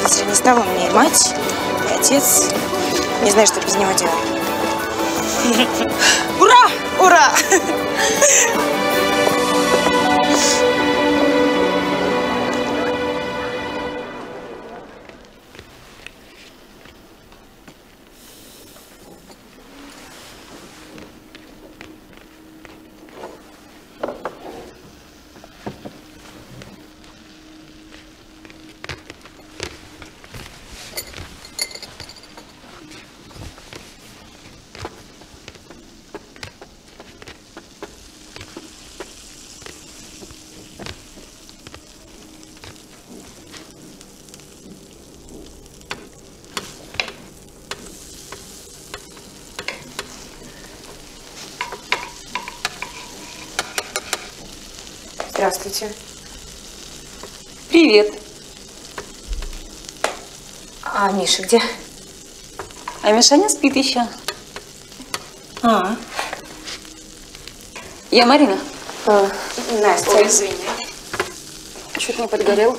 родителей не стало, у меня и мать, и отец. Не знаю, что без него делать. Ура! Ура! Здравствуйте. Привет. А Миша где? А Мишаня спит еще. Я Марина. Настя. Ой, извини. Чуть не подгорел.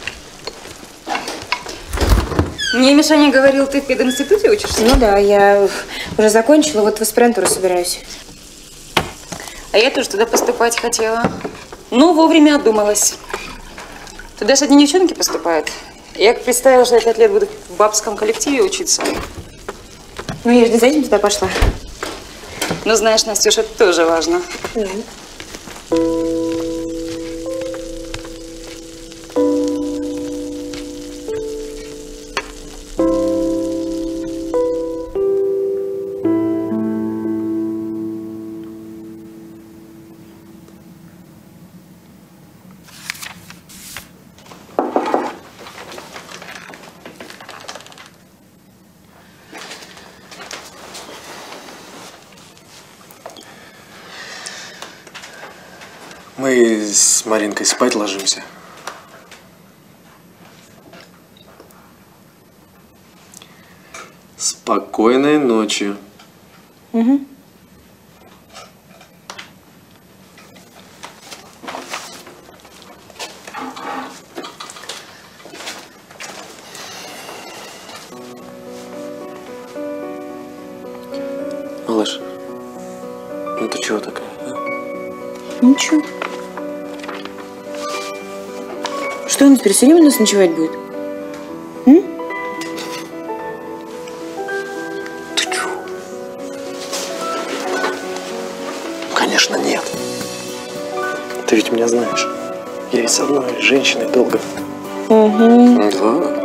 Мне Мишаня говорил, ты в пединституте учишься? Ну да, я уже закончила, вот в аспирантуру собираюсь. А я тоже туда поступать хотела. Но вовремя отдумалась. Туда же одни девчонки поступают. Я представила, что я 5 лет буду в бабском коллективе учиться. Ну, я же не за этим туда пошла. Ну, знаешь, Настюша, это тоже важно. Мы с Маринкой спать ложимся. Спокойной ночи. Угу. Малыш, ну ты чего такая? Ничего. Что, он теперь все время у нас ночевать будет? Ты чего? Конечно, нет. Ты ведь меня знаешь. Я и с одной женщиной долго. Угу. Да.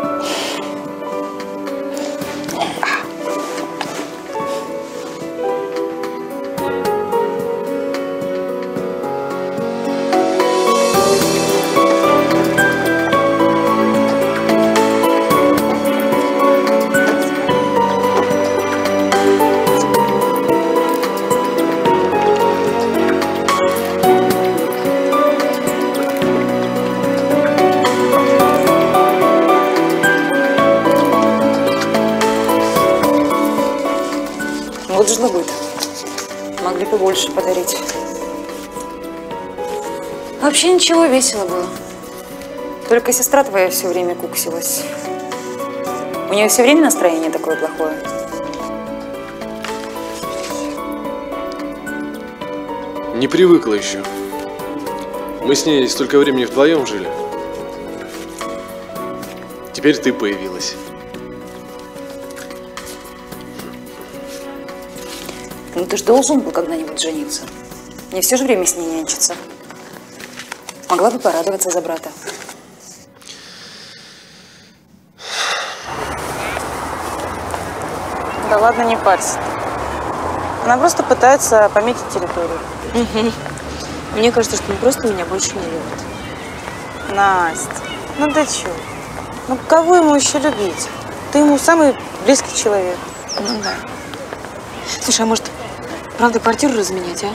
Вот жлобы-то. Могли бы больше подарить. Вообще ничего, весело было. Только сестра твоя все время куксилась. У нее все время настроение такое плохое. Не привыкла еще. Мы с ней столько времени вдвоем жили. Теперь ты появилась. Ну ты ж должен был когда-нибудь жениться. Не все же время с ней нянчиться. Могла бы порадоваться за брата. Да ладно, не парься. Она просто пытается пометить территорию. Угу. Мне кажется, что он просто меня больше не любит. Настя, ну ты чё? Ну кого ему еще любить? Ты ему самый близкий человек. Ну да. Слушай, а может, правда, квартиру разменять, а?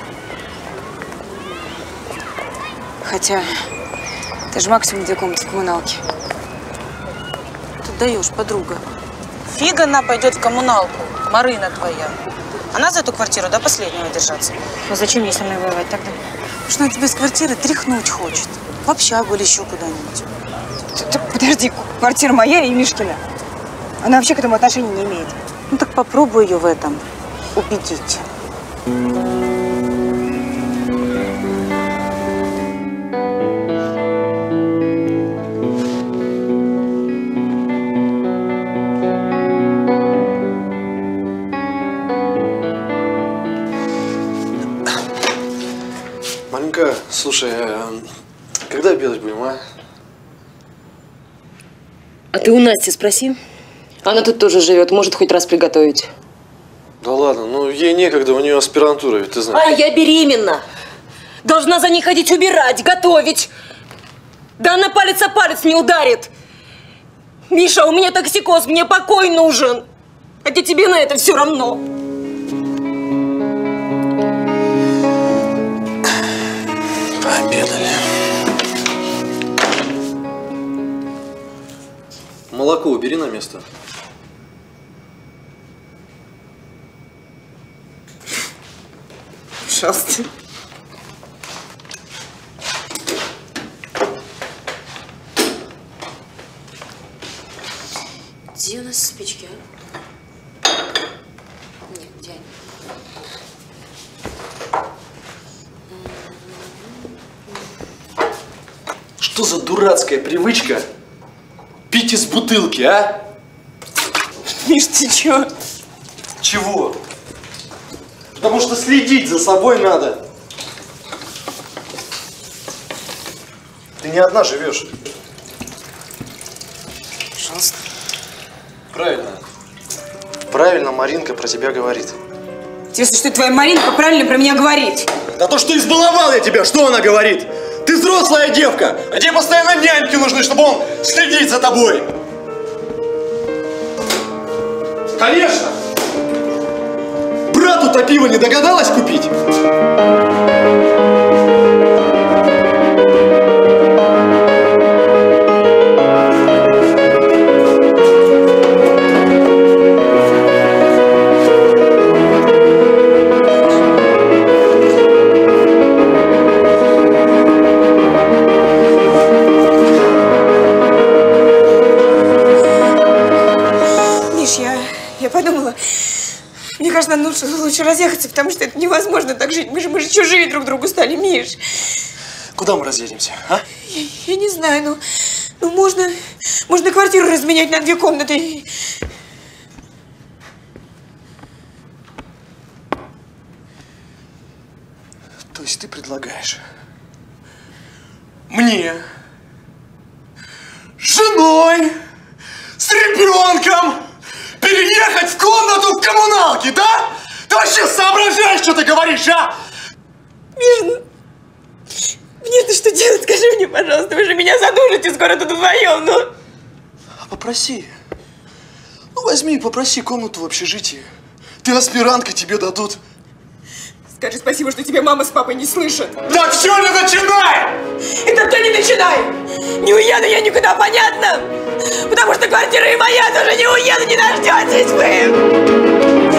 Хотя, ты же максимум 2 комнаты в коммуналке. Ты даешь, подруга. Фига она пойдет в коммуналку, Марина твоя. Она за эту квартиру до последнего держаться. Ну зачем ей со мной воевать тогда? Потому что она тебя из квартиры тряхнуть хочет. В общагу или еще куда-нибудь. Подожди, квартира моя и Мишкина. Она вообще к этому отношения не имеет. Ну так попробуй ее в этом убедить. Маленькая, слушай, когда обедать будем, а? А ты у Насти спроси. Она тут тоже живет, может хоть раз приготовить. Да ладно, ну ей некогда, у нее аспирантура, ведь ты знаешь. А я беременна. Должна за ней ходить убирать, готовить. Да она палец о палец не ударит. Миша, у меня токсикоз, мне покой нужен. Хотя тебе на это все равно. Пообедали. Молоко убери на место. Пожалуйста. Где у нас спички, а? Нет, где они? Что за дурацкая привычка пить из бутылки, а? Миш, ты чё? Чего? Потому что следить за собой надо. Ты не одна живешь. Пожалуйста. Правильно. Правильно Маринка про тебя говорит. Интересно, что твоя Маринка правильно про меня говорит? Да то, что избаловал я тебя, что она говорит? Ты взрослая девка, а тебе постоянно няньки нужны, чтобы он следить за тобой. Конечно! Брату-то пиво не догадалась купить? Я подумала, мне кажется, нам лучше разъехаться, потому что это невозможно так жить. Мы же чужие друг другу стали, Миш. Куда мы разъедемся, а? Я не знаю, ну можно квартиру разменять на 2 комнаты. То есть ты предлагаешь мне с женой, с ребенком переехать в комнату в коммуналке, да? Ты вообще соображаешь, что ты говоришь, а? Миш, мне-то что делать? Скажи мне, пожалуйста, вы же меня задушите скоро тут вдвоем, ну. А попроси. Ну возьми и попроси комнату в общежитии. Ты аспирантка, тебе дадут. Скажи спасибо, что тебя мама с папой не слышат. Так все, не начинай! Это ты не начинай! Не уеду я никуда, понятно? Потому что квартира и моя тоже не уеду, не дождетесь вы!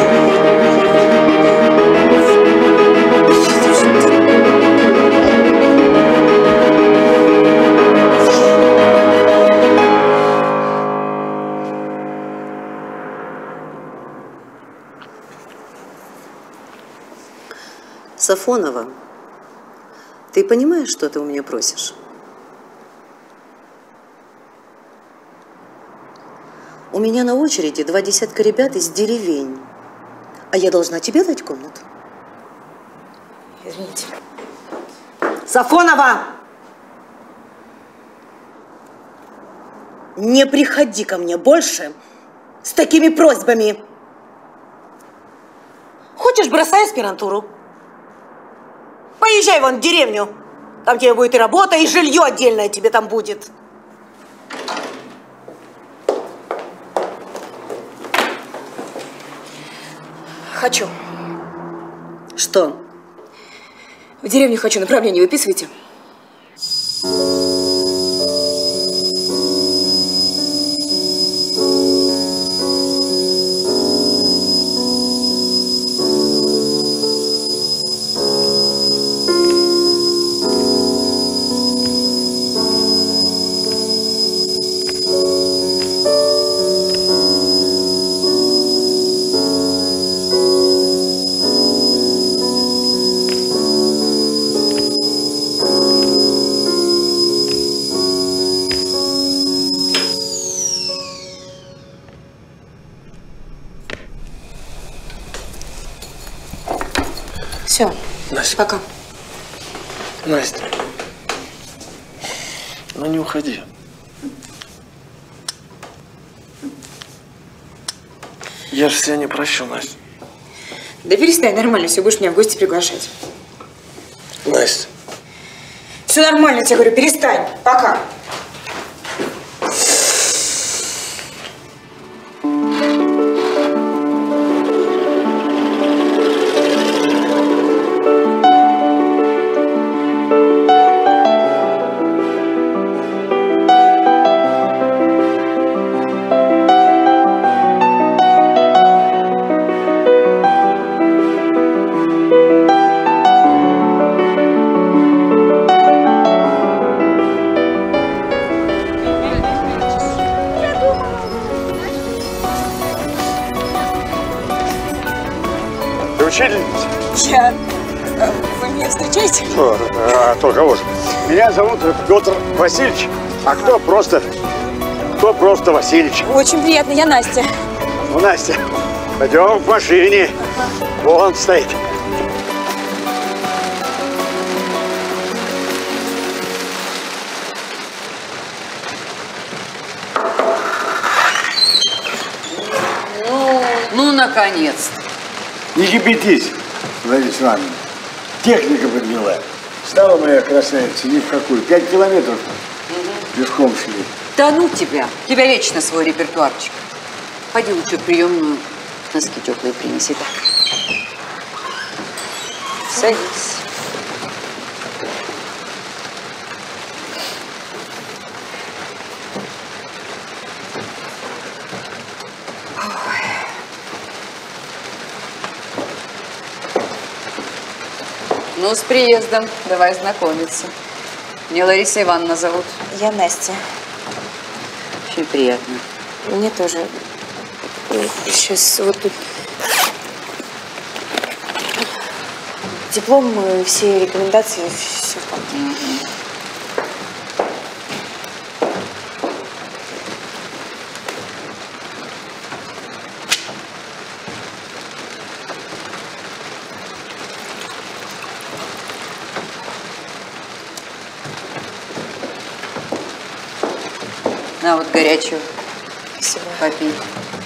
Сафонова, ты понимаешь, что ты у меня просишь? У меня на очереди 20 ребят из деревень, а я должна тебе дать комнату? Извините. Сафонова! Не приходи ко мне больше с такими просьбами. Хочешь, бросай аспирантуру. Поезжай вон в деревню. Там тебе будет и работа, и жилье отдельное тебе там будет. Хочу. Что? В деревню хочу, направление выписывайте. Все. Настя. Пока. Настя. Ну не уходи. Я же себя не прощу, Настя. Да перестань, нормально, все, будешь меня в гости приглашать. Настя. Все нормально, я тебе говорю, перестань. Пока. Учительница? Вы меня встречаете? Кто, кого же? Меня зовут Петр Васильевич, а кто просто Васильевич. Очень приятно, я Настя. Ну, Настя, пойдем к машине. Вон стоит. Ну, наконец-то. Не кипятись, Лариса Ивановна. Техника подвела. Стала моя красавица ни в какую. 5 километров пешком шли. Да ну тебя. У тебя вечно свой репертуарчик. Пойди лучше в приемную, носки теплые принеси. Так. Садись. Ну, с приездом. Давай знакомиться. Меня Лариса Ивановна зовут. Я Настя. Очень приятно. Мне тоже. Сейчас вот тут диплом, все рекомендации, все там. На, вот горячую. Спасибо. Попей.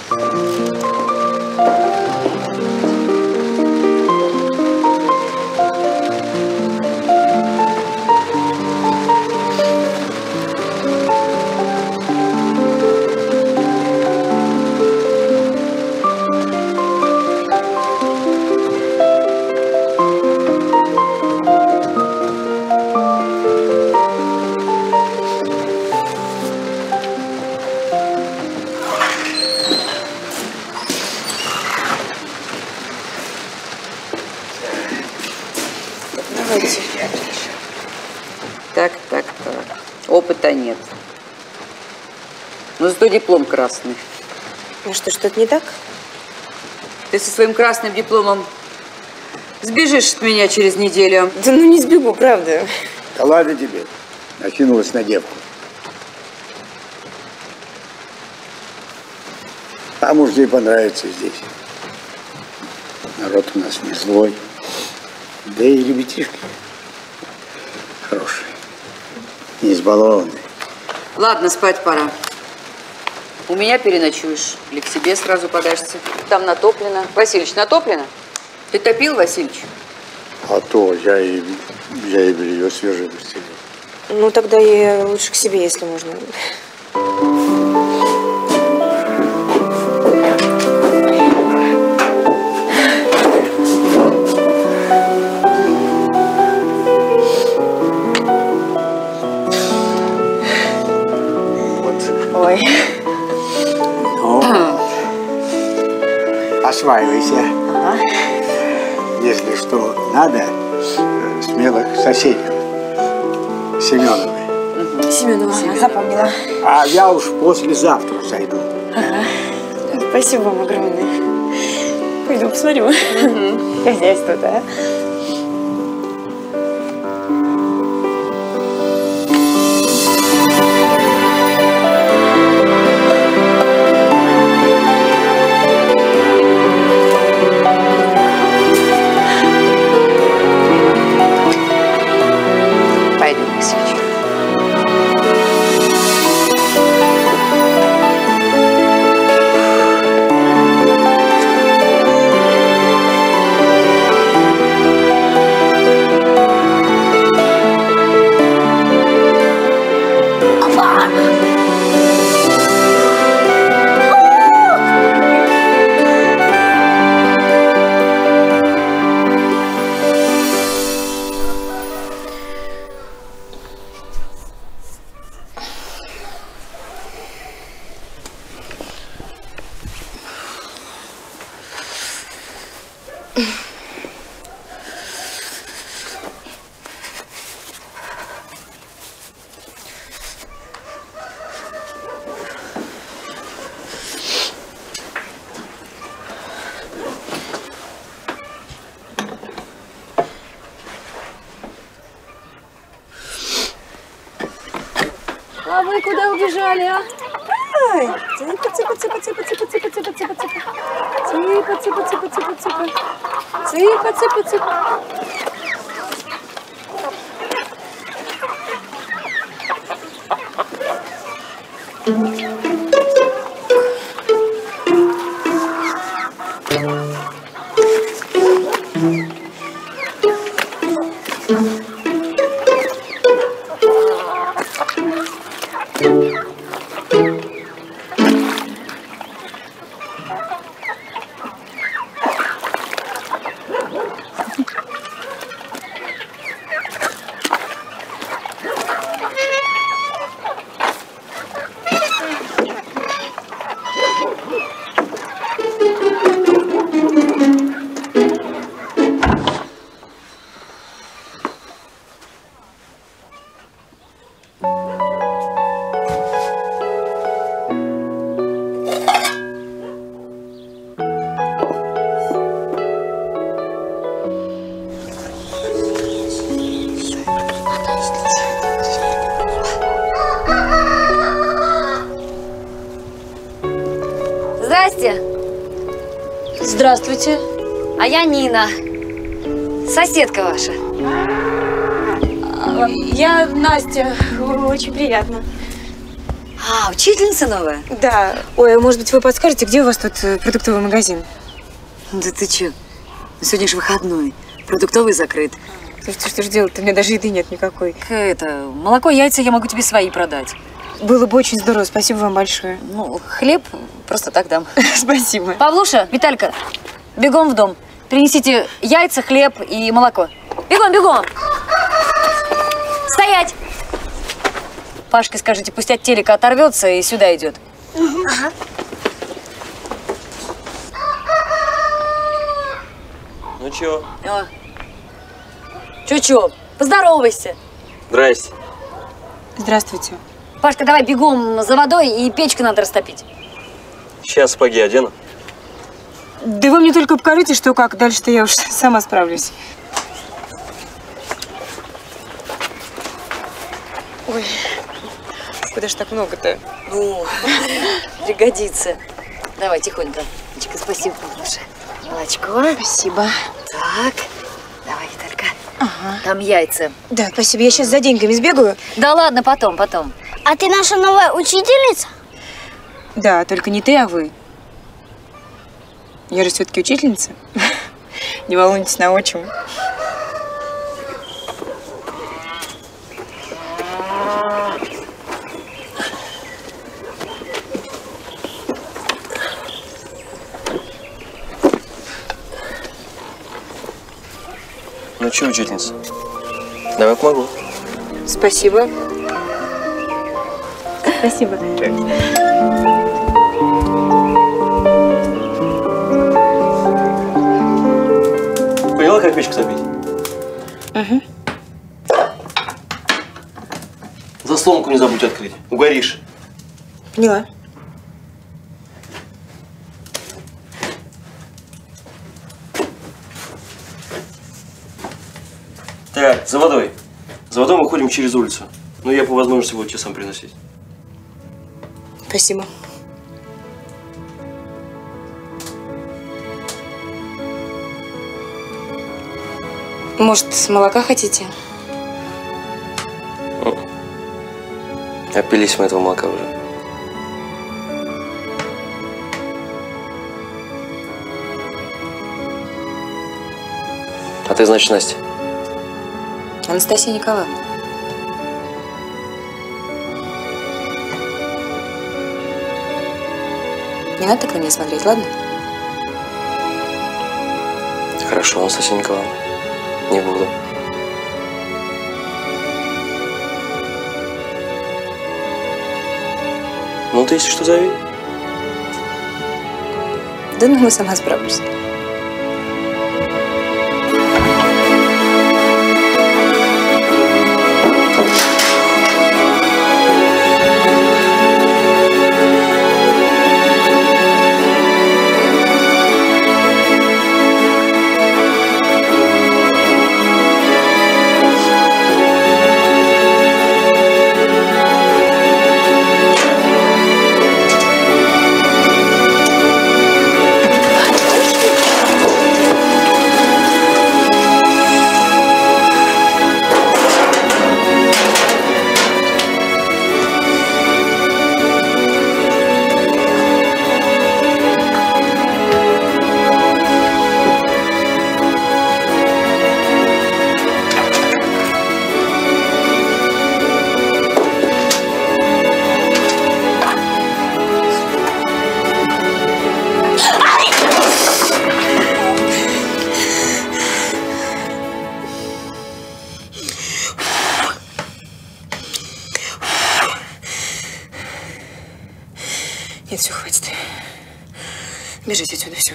Давайте. Так. Опыта нет. Но зато диплом красный. Ну что-то не так? Ты со своим красным дипломом сбежишь от меня через неделю. Да ну не сбегу, правда. Да ладно тебе. Накинулась на девку. А может, ей понравится здесь. Народ у нас не злой. Да и ребятишки хорошие. Не избалованные. Ладно, спать пора. У меня переночуешь или к себе сразу подашься. Там натоплено. Васильевич, натоплено? Ты топил, Васильевич? А то я и белье свежее постелил. Ну тогда и лучше к себе, если можно. Ой. Ну, осваивайся. Ага. Если что надо, смело к соседям. Семеновой. Семенова, запомнила. А я уж послезавтра зайду. Ага. Спасибо вам огромное. Пойду посмотрю. Хозяйство, да? А вы куда убежали, а? Ай, цыпа, цыпа, цыпа, цыпа, цыпа, цыпа, цыпа, цыпа, цыпа. Цыпа, цыпа, цыпа, цыпа, цыпа. Цыпа, цыпа, цыпа. Здрасте. Здравствуйте. А я Нина. Соседка ваша. Я Настя. Очень приятно. А, учительница новая? Да. Ой, может быть, вы подскажете, где у вас тут продуктовый магазин? Да ты че? Сегодня же выходной. Продуктовый закрыт. Слушайте, что же делать-то? У меня даже еды нет никакой. Это, молоко, яйца я могу тебе свои продать. Было бы очень здорово. Спасибо вам большое. Ну, хлеб просто так дам. Спасибо. Павлуша, Виталька, бегом в дом. Принесите яйца, хлеб и молоко. Бегом, бегом! Стоять! Пашке скажите, пусть от телека оторвется и сюда идет. Ага. Ну чё? Чё-чё? Поздоровайся. Здрасте. Здравствуйте. Пашка, давай бегом за водой, и печку надо растопить. Сейчас сапоги одену. Да вы мне только покажите, что как. Дальше-то я уж сама справлюсь. Ой, куда ж так много-то? Ну, пригодится. Давай, тихонько. Спасибо, Павлуша. Молочко. Спасибо. Так, давай, Виталька. Ага. Там яйца. Да, спасибо. Я сейчас за деньгами сбегаю. Да ладно, потом. А ты наша новая учительница? Да, только не ты, а вы. Я же все-таки учительница. Не волнуйтесь, научим. Ну чё, учительница? Давай помогу. Спасибо. Спасибо. Поняла, как печку топить? Угу. Заслонку не забудь открыть. Угоришь. Поняла. Так, за водой. За водой мы ходим через улицу. Но я по возможности буду тебе сам приносить. Спасибо. Может, молока хотите? Опились мы этого молока уже. А ты, значит, Настя? Анастасия Николаевна. Не надо так на меня смотреть, ладно? Хорошо, Анастасия Николаевна. Не буду. Ну, ты если что, зови. Да ну, сама справлюсь. Нет, все, хватит. Бежите отсюда, все.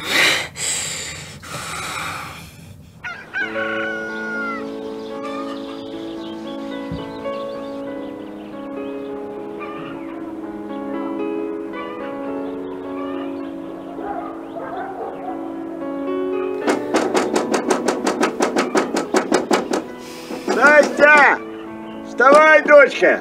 Настя! Вставай, дочка!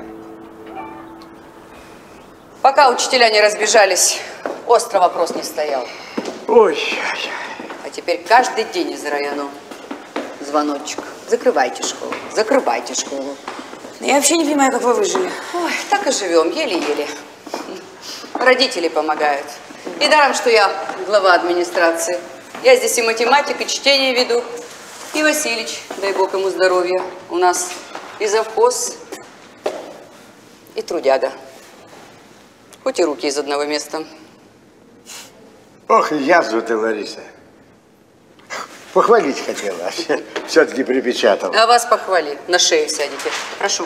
Пока учителя не разбежались, остро вопрос не стоял. Ой. А теперь каждый день из района звоночек. Закрывайте школу, закрывайте школу. Я вообще не понимаю, как вы выжили. Ой, так и живем, еле-еле. Родители помогают. И даром, что я глава администрации. Я здесь и математик, и чтение веду. И Василич, дай бог ему здоровья, у нас и завхоз, и трудяга. Хоть и руки из одного места. Ох, язва ты, Лариса. Похвалить хотела, все-таки припечатала. А вас похвали, на шею сядете. Прошу.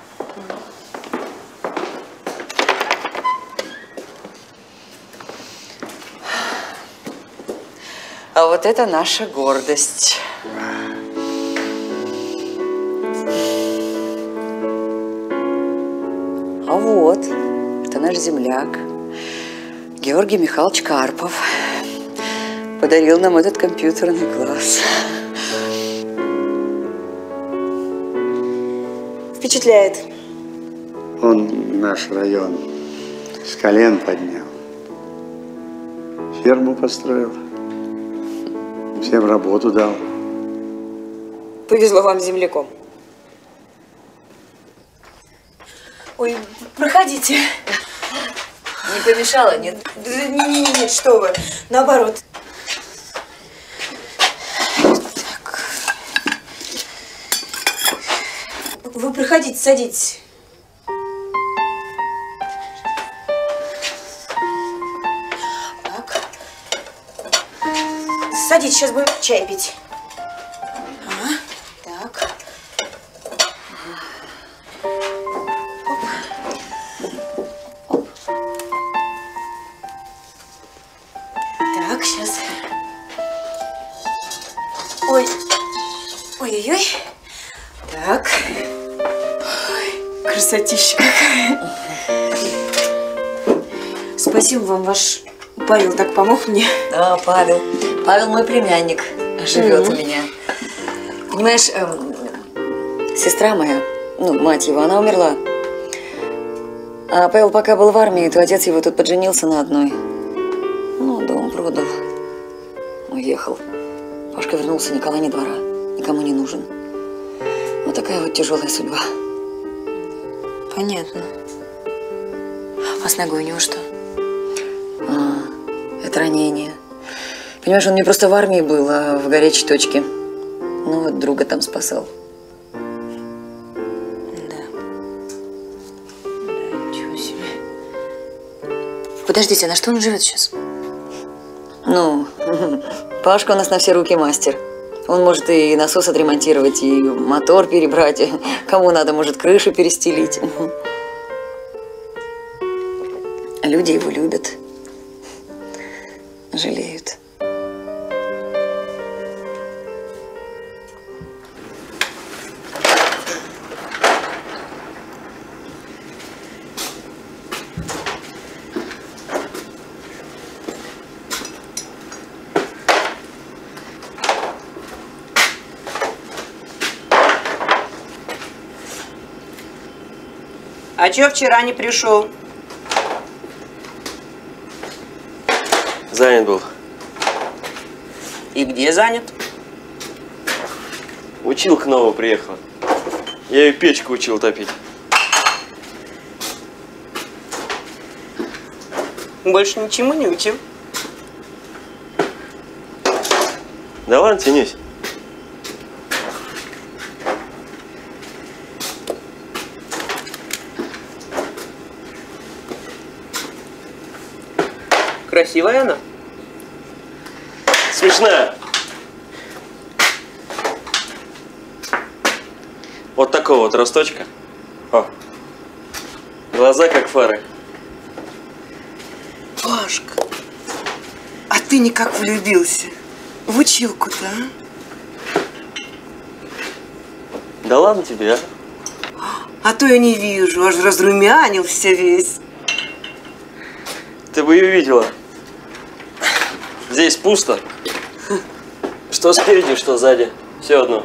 А вот это наша гордость. А вот, это наш земляк, Георгий Михайлович Карпов. Подарил нам этот компьютерный класс. Впечатляет. Он наш район с колен поднял. Ферму построил. Всем работу дал. Повезло вам с земляком. Ой, проходите. Не помешало, нет? Нет, что вы. Наоборот. Так. Вы проходите, садитесь. Так. Садитесь, сейчас будем чай пить. Ага. Так. Так, сейчас. Ой. Ой-ой-ой. Так. Ой, красотища какая. Спасибо вам, ваш Павел так помог мне. Да, Павел. Павел мой племянник. Живет у меня. Понимаешь, сестра моя, ну, мать его, она умерла. А Павел пока был в армии, то отец его тут подженился на одной. Ну, дом продал. Уехал. Пашка вернулся, Николай ни двора. Никому не нужен. Вот такая вот тяжелая судьба. Понятно. А с ногой у него что? Это ранение. Понимаешь, он не просто в армии был, а в горячей точке. Ну вот друга там спасал. Ничего себе. Подождите, а на что он живет сейчас? Ну, Пашка у нас на все руки мастер. Он может и насос отремонтировать, и мотор перебрать. Кому надо, может крышу перестелить. Люди его любят. Жалеют. А чё вчера не пришел? Занят был. И где занят? Училка новая приехала. Я ее печку учил топить. Больше ничему не учил? Да ладно, тянись. Красивая она? Смешная. Вот такого вот росточка. О. Глаза как фары. Сашка, а ты никак влюбился в училку-то, а? Да ладно тебе, а? А то я не вижу, аж разрумянился весь. Ты бы ее видела. Здесь пусто. Что спереди, что сзади. Все одно.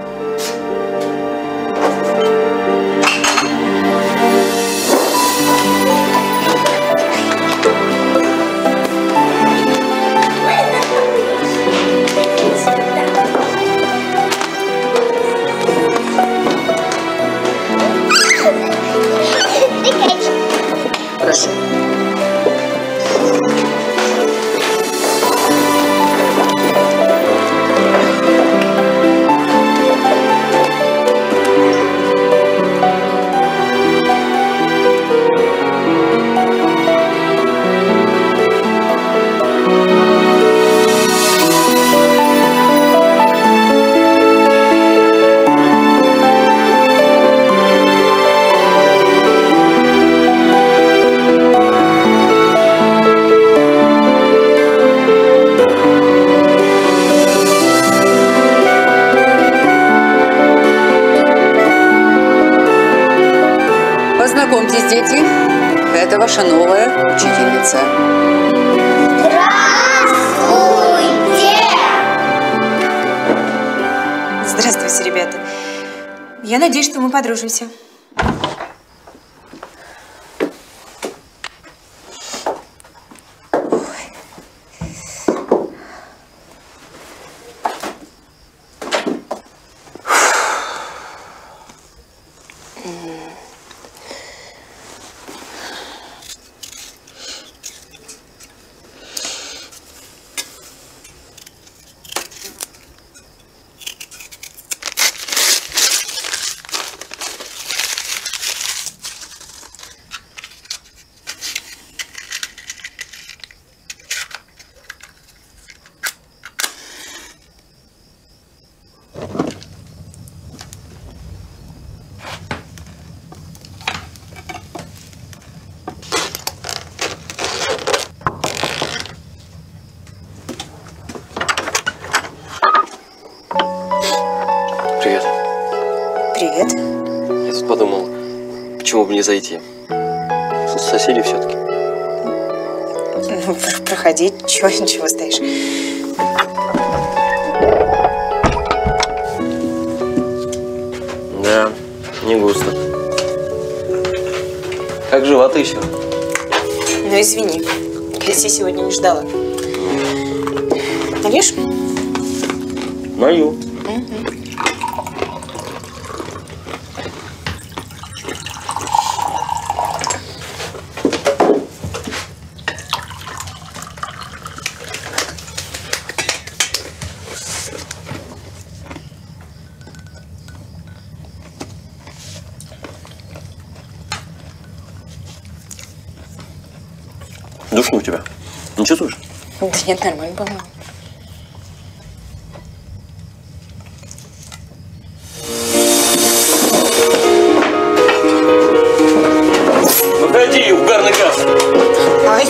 Прошу. Познакомьтесь, дети, это ваша новая учительница. Здравствуйте, ребята. Я надеюсь, что мы подружимся. Привет. Привет. Я тут подумал, почему бы не зайти? Соседи все-таки. Ну, проходи, чего стоишь? Да, не густо. Как жива ты еще? Ну, извини, гостей сегодня не ждала. Налишь? Налью. Душно у тебя? Не чувствуешь? Да нет, нормально, по-моему. Выходи, угарный газ! Ай!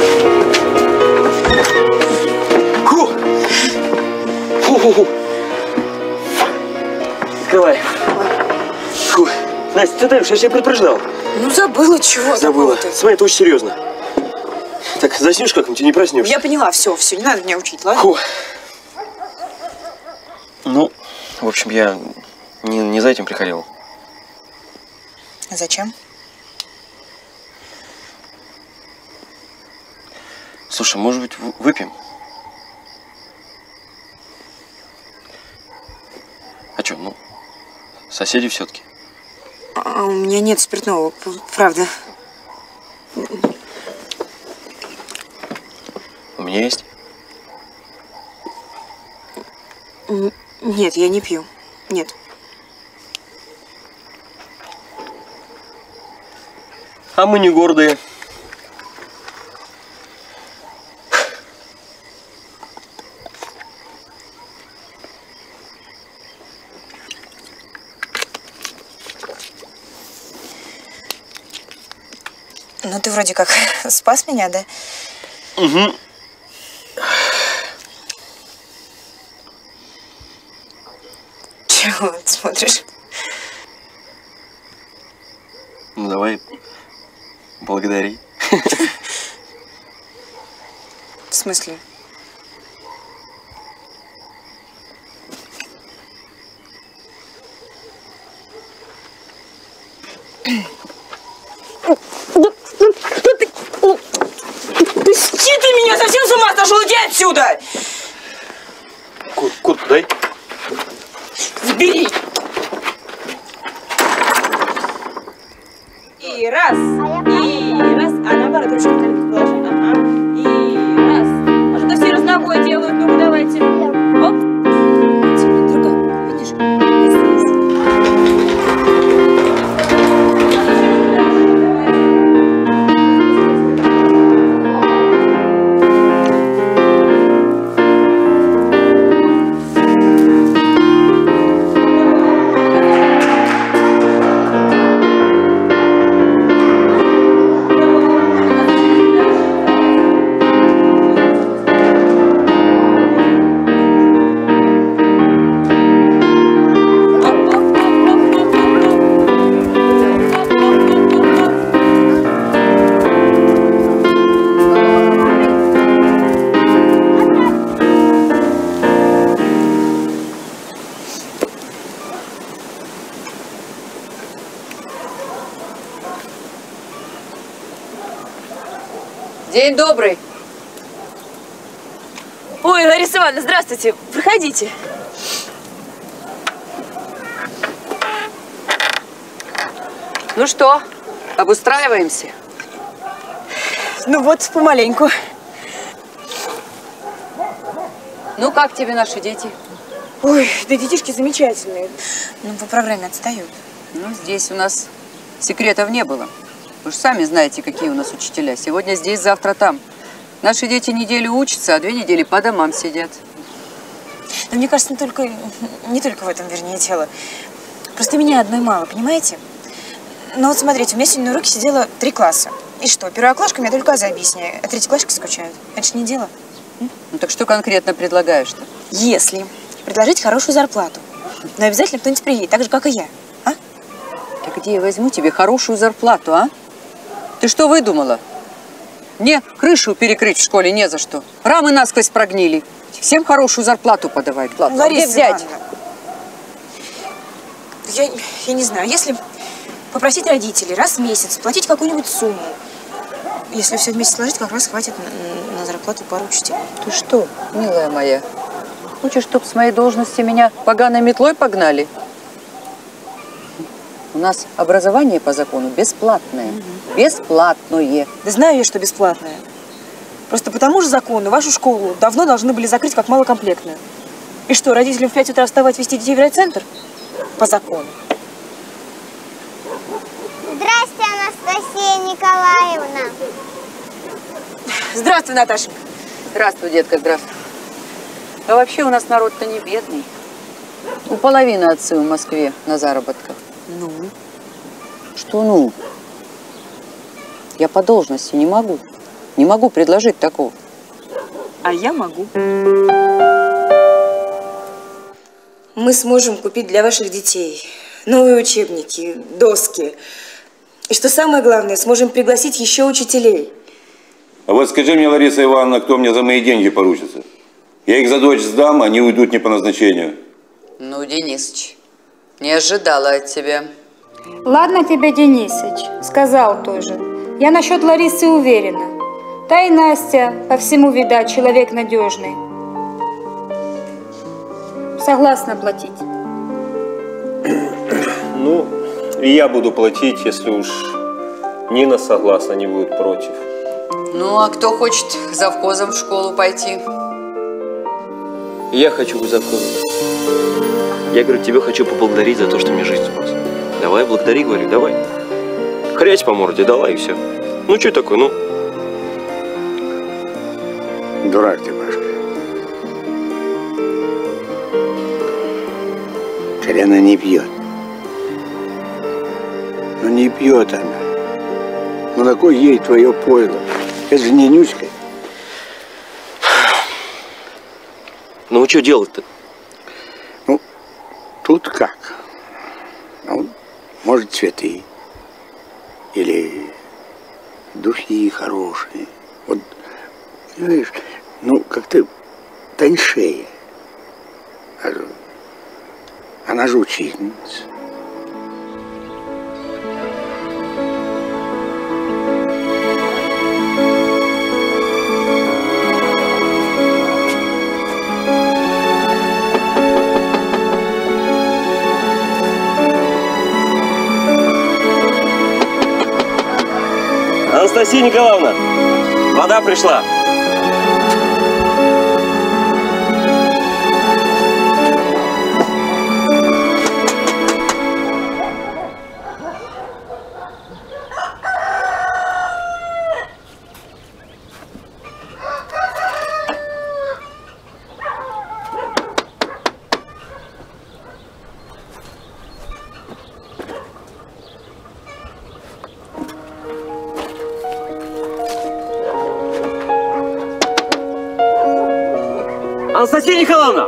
Фу-фу-фу! Открывай. Фу. Настя, ты даешь, я тебя предупреждал. Ну, забыла чего. Забыла. Смотри, это очень серьезно. Так, заснешь как-нибудь и не проснешься. Я поняла, все, не надо меня учить, ладно? Фу. Ну, в общем, я не за этим приходил. Зачем? Слушай, может быть, выпьем? А что, ну, соседи все-таки. А у меня нет спиртного, правда. У меня есть. Нет, я не пью. Нет. А мы не гордые. Ну, ты вроде как спас меня, да? Угу. Чего ты смотришь? Ну давай, благодари. В смысле? Пусти ты меня, совсем с ума сошел, иди отсюда! Куртку дай. Забери! И раз, а наоборот, ручку в коленку положи. Ага. И раз. А что все разнобой делают? Ну-ка, давайте. Оп. Другая, видишь? Здесь. День добрый. Ой, Лариса Ивановна, здравствуйте. Проходите. Ну что, обустраиваемся? Ну вот, помаленьку. Ну, как тебе наши дети? Ой, да детишки замечательные. Ну, по программе отстают. Ну, здесь у нас секретов не было. Вы же сами знаете, какие у нас учителя. Сегодня здесь, завтра там. Наши дети неделю учатся, а 2 недели по домам сидят. Но мне кажется, не только в этом, вернее, дело. Просто меня одной мало, понимаете? Ну вот смотрите, у меня сегодня на уроке сидело 3 класса. И что, первоклашкам я только азы объясняю, а третьеклашки скучают. Это ж не дело. Ну так что конкретно предлагаешь-то? Если предложить хорошую зарплату, но обязательно кто-нибудь приедет, так же, как и я. А? Да где я возьму тебе хорошую зарплату, а? Ты что выдумала? Мне крышу перекрыть в школе не за что. Рамы насквозь прогнили. Всем хорошую зарплату подавать. Ладно, Лариса где взять? Ивановна, я не знаю, если попросить родителей раз в месяц платить какую-нибудь сумму, если все вместе сложить, как раз хватит на зарплату пару учителей. Ты что, милая моя, хочешь, чтоб с моей должности меня поганой метлой погнали? У нас образование по закону бесплатное. Бесплатное. Да знаю я, что бесплатное. Просто по тому же закону вашу школу давно должны были закрыть как малокомплектную. И что, родителям в 5 утра вставать, везти детей в райцентр? По закону. Здрасте, Анастасия Николаевна. Здравствуй, Наташа. Здравствуй, детка, здравствуй. А вообще у нас народ-то не бедный. У половины отцы в Москве на заработках. Ну? Что ну? Я по должности не могу. Не могу предложить такого. А я могу. Мы сможем купить для ваших детей новые учебники, доски. И что самое главное, сможем пригласить еще учителей. А вот скажи мне, Лариса Ивановна, кто мне за мои деньги поручится? Я их за дочь сдам, они уйдут не по назначению. Ну, Денисыч, не ожидала от тебя. Ладно тебе, Денисыч, сказал тоже. Я насчет Ларисы уверена. Та и Настя, по всему, видать, человек надежный. Согласна платить. Ну, и я буду платить, если уж Нина согласна, не будет против. Ну, а кто хочет завхозом в школу пойти? Я хочу быть завхозом. Я, говорю, тебе хочу поблагодарить за то, что мне жизнь спас. Давай, благодари, говорю, давай. Хрять по морде дала и все. Ну, что такое, ну? Дурак ты, Пашка. Хотя она не пьет. Ну не пьет она. Ну на кой ей твое пойло? Это же не Нюська. Ну, что делать-то? Ну, тут как? Ну, может, цветы. Или духи хорошие. Вот, понимаешь, ну, как-то тоньшее. Она же учительница. Анастасия Николаевна, вода пришла. Анастасия Николаевна!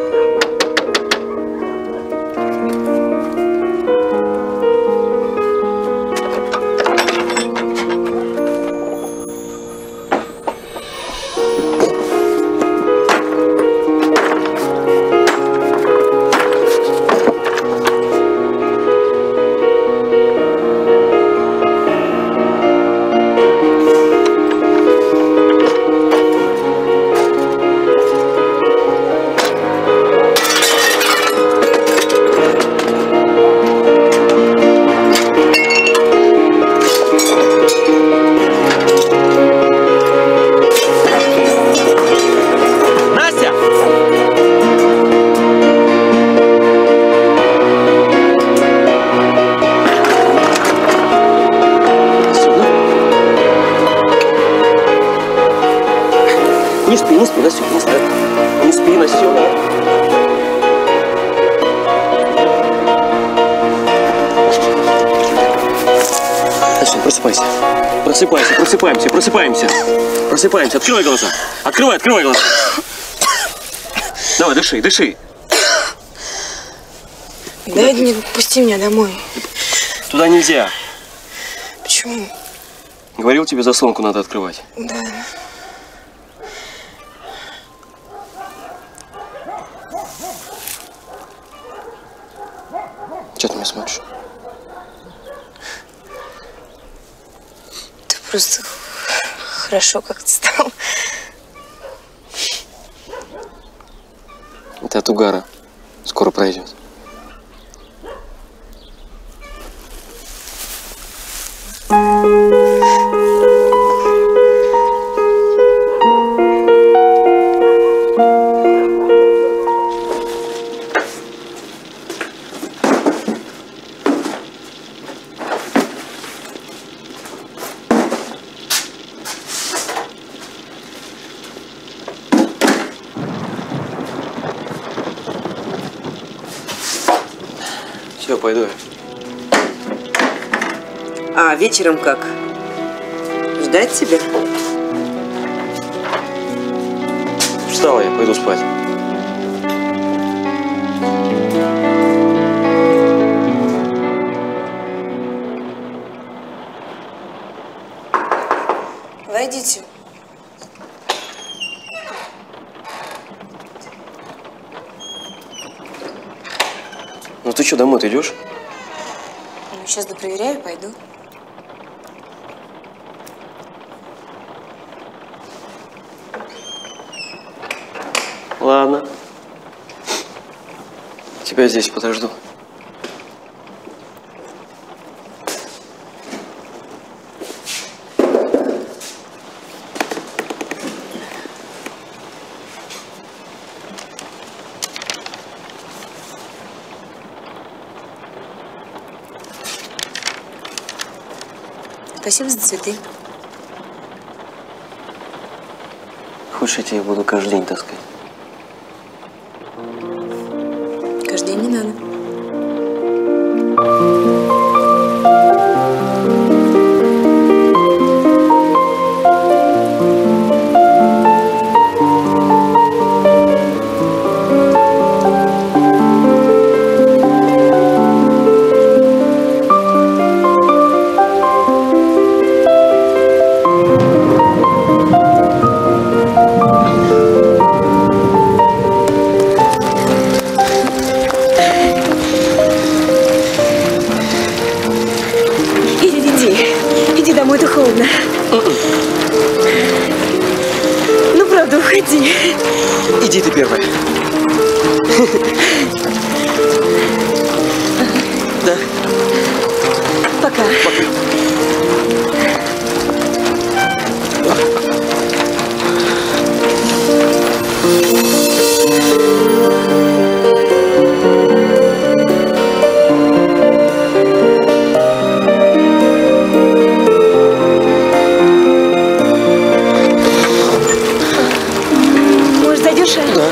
Не спи, Настя, не спи. Не спи, Настя. Настя, просыпайся. Просыпайся, просыпаемся. Просыпаемся, открывай глаза. Открывай глаза. Давай, дыши. Дядя, пусти меня домой. Туда нельзя. Почему? Говорил, тебе заслонку надо открывать. Да. Че ты меня смотришь? Ты просто хорошо как-то стал. Это от угара. Скоро пройдет. Все, пойду я. А вечером как? Ждать тебя? Встала я, пойду спать. Войдите. Ну ты что, домой-то идешь? Ну, сейчас допроверяю, пойду. Ладно. Тебя здесь подожду. Спасибо за цветы. Хочешь, я тебе буду каждый день таскать? Каждый день не надо. Уходи. Иди ты первая. Да. Пока. Может, зайдешь? Да.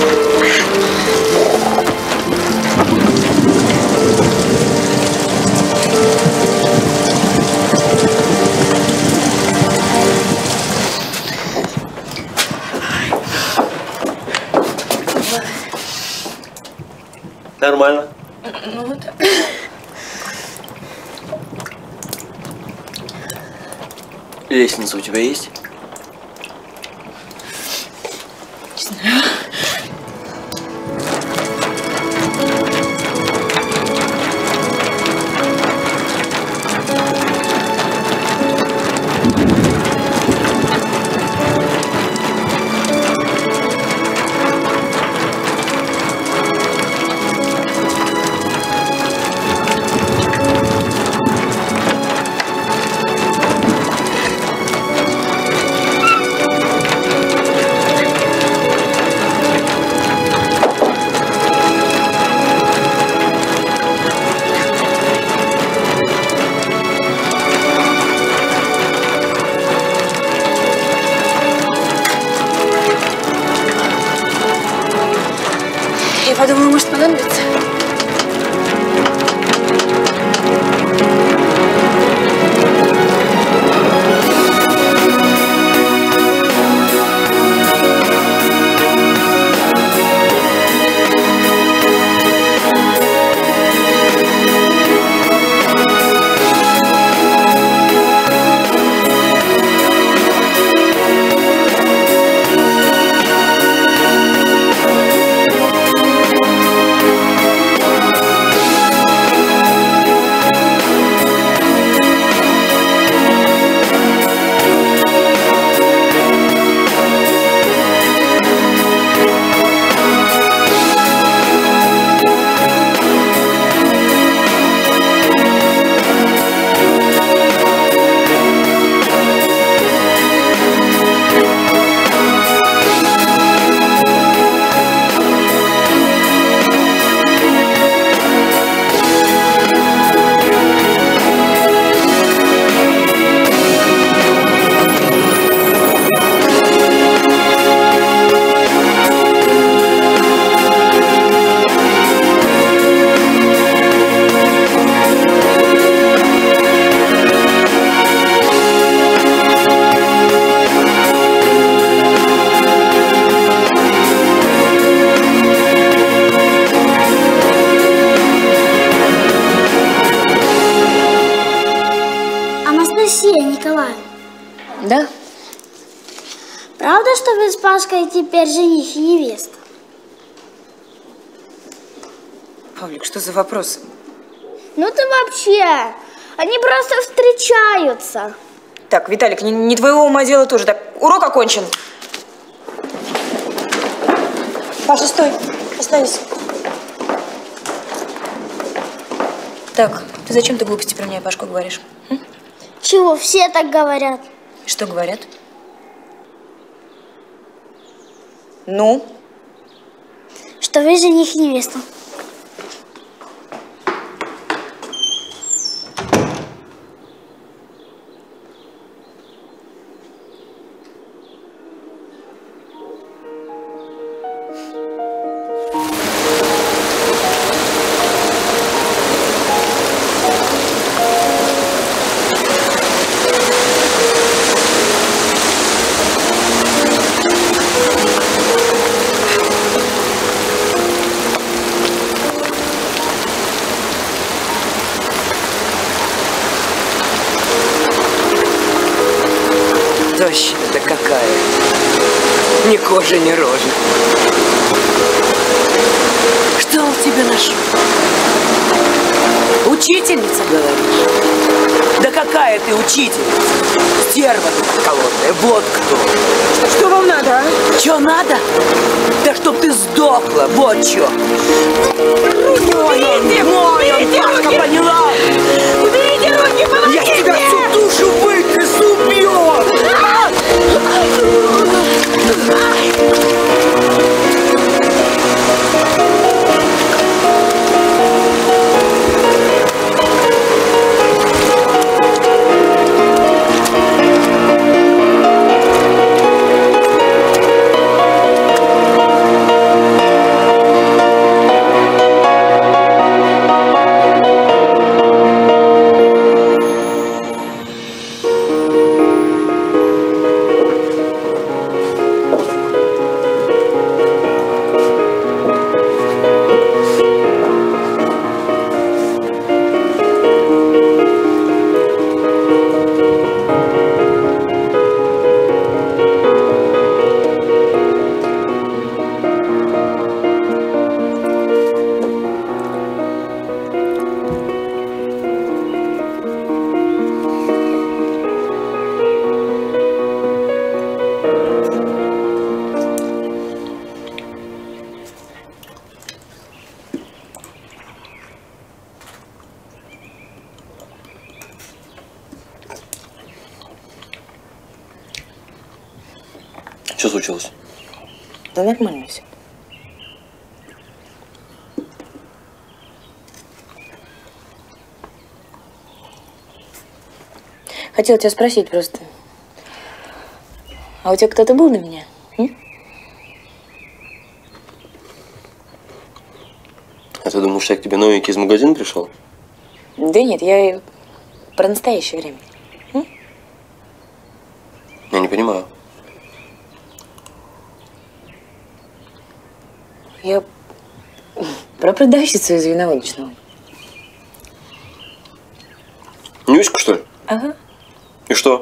Нормально. Ну вот. Лестница у тебя есть? Не знаю. Я подумала, может, понадобится. Анастасия Николаевна. Да? Правда, что вы с Пашкой теперь жених и невеста? Павлик, что за вопрос? Ну ты вообще, они просто встречаются. Так, Виталик, не твоего ума дело тоже. Так, урок окончен. Паша, стой, остановись. Так, ты зачем ты глупости про меня и Пашку говоришь? Чего, все так говорят? Что говорят? Ну? Что вы жених и невеста. Тощая-то какая. Ни кожи, ни рожи. Что он в тебе нашел? Учительница, говоришь? Да какая ты учительница? Стерва ты подколодная, вот кто. Что вам надо, а? Чё надо? Да чтоб ты сдохла, вот чё. Уберите! Уберите руки! Поняла? Уберите руки, помогите! Я тебя всю душу вытрясу, убьет! Что случилось? Да нормально все. Хотела тебя спросить просто. А у тебя кто-то был на меня? А ты думаешь, я к тебе новенький из магазина пришел? Да нет, я про настоящее время. Я не понимаю. Я про продавщицу из виноводочного. Нюську, что ли? Ага. И что?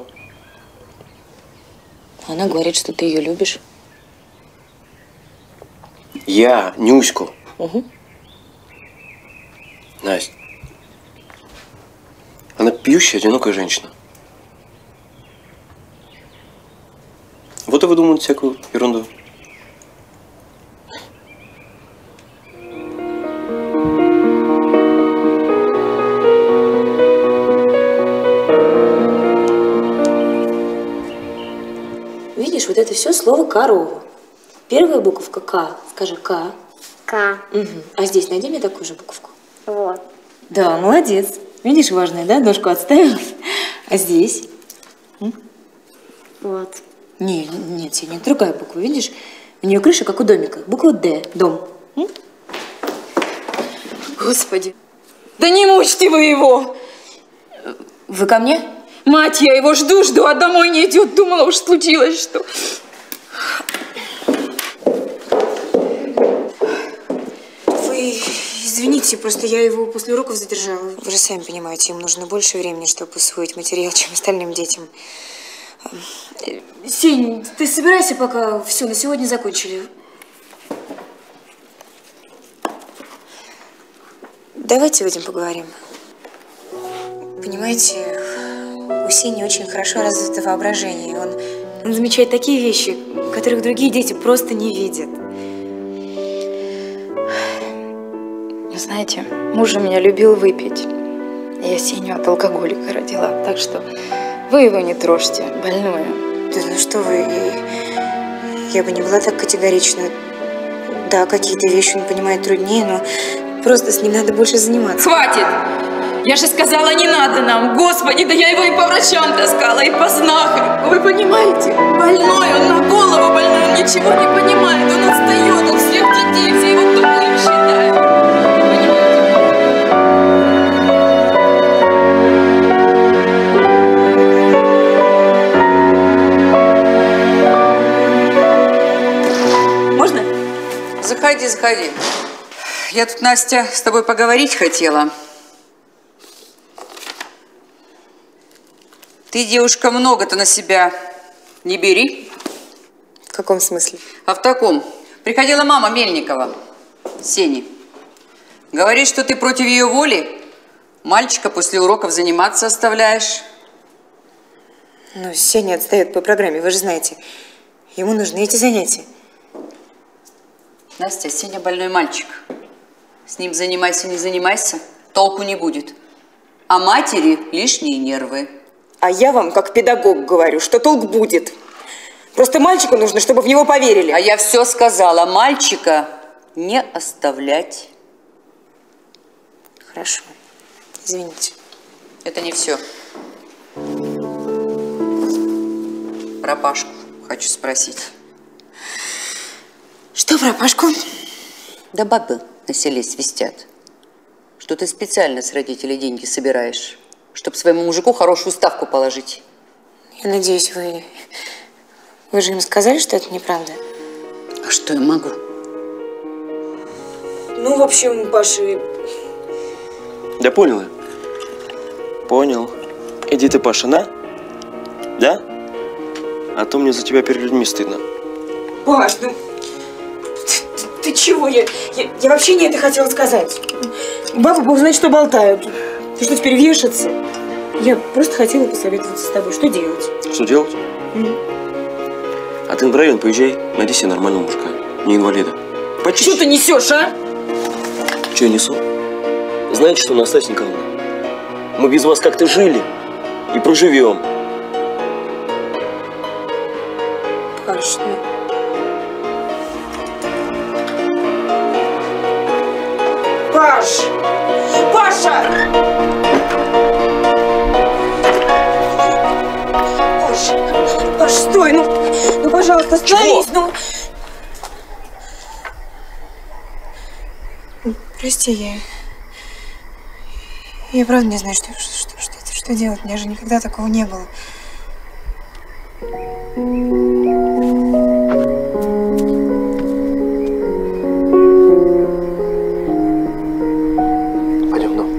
Она говорит, что ты ее любишь. Я Нюську. Угу. Настя. Она пьющая, одинокая женщина. Вот и выдумывают всякую ерунду. Видишь, вот это все слово корова. Первая буковка К. Скажи К. К. Угу. А здесь найди мне такую же буковку. Вот. Да, молодец. Видишь, важное, да? Ножку отставила. А здесь? Вот. Нет, Сеня, другая буква, видишь? У нее крыша, как у домика. Буква Д. Дом. Господи, да не мучьте вы его! Вы ко мне? Мать, я его жду, а домой не идет. Думала, уж случилось что. Вы извините, просто я его после уроков задержала. Вы же сами понимаете, им нужно больше времени, чтобы усвоить материал, чем остальным детям. Сень, ты собирайся пока. Все, на сегодня закончили. Давайте в этом поговорим. Понимаете, у Сени очень хорошо развито воображение. Он замечает такие вещи, которых другие дети просто не видят. Знаете, муж у меня любил выпить. Я Сеню от алкоголика родила, так что вы его не трожьте, больную. Да ну что вы, я бы не была так категорична. Да, какие-то вещи он понимает труднее, но просто с ним надо больше заниматься. Хватит! Я же сказала, не надо нам. Господи, да я его и по врачам таскала, и по знахарям. Вы понимаете? Больной, он на голову больной, он ничего не понимает. Он отстает от всех детей, все его тупым считают. Можно? Заходи, заходи. Я тут, Настя, с тобой поговорить хотела. Ты, девушка, много-то на себя не бери. В каком смысле? А в таком. Приходила мама Мельникова, Сени. Говорит, что ты против ее воли мальчика после уроков заниматься оставляешь. Ну, Сеня отстает по программе, вы же знаете. Ему нужны эти занятия. Настя, Сеня больной мальчик. С ним занимайся, не занимайся, толку не будет. А матери лишние нервы. А я вам, как педагог, говорю, что толк будет. Просто мальчику нужно, чтобы в него поверили. А я все сказала. Мальчика не оставлять. Хорошо. Извините. Это не все. Про Пашку хочу спросить. Что про Пашку? Да бабы на селе свистят, что ты специально с родителей деньги собираешь, чтобы своему мужику хорошую ставку положить. Я надеюсь, вы же им сказали, что это неправда? А что я могу? Ну, в общем, Паша... Да понял я. Понял. Иди ты, Паша, на? Да? А то мне за тебя перед людьми стыдно. Паш, ну... Ты чего? Я вообще не это хотела сказать. Бабы, бог знает, что болтают. Ты что, теперь вешаться? Я просто хотела посоветоваться с тобой. Что делать? Что делать? А ты в район поезжай, найди себе нормального мужика, не инвалида. Что ты несешь, а? Что я несу? Знаете что, Настасья Николаевна? Мы без вас как-то жили и проживем. Паш, ну... Паш! Паша! Паш, стой, ну, пожалуйста, остановись, ну. Прости, я правда не знаю, что делать. У меня же никогда такого не было. Пойдем, ну.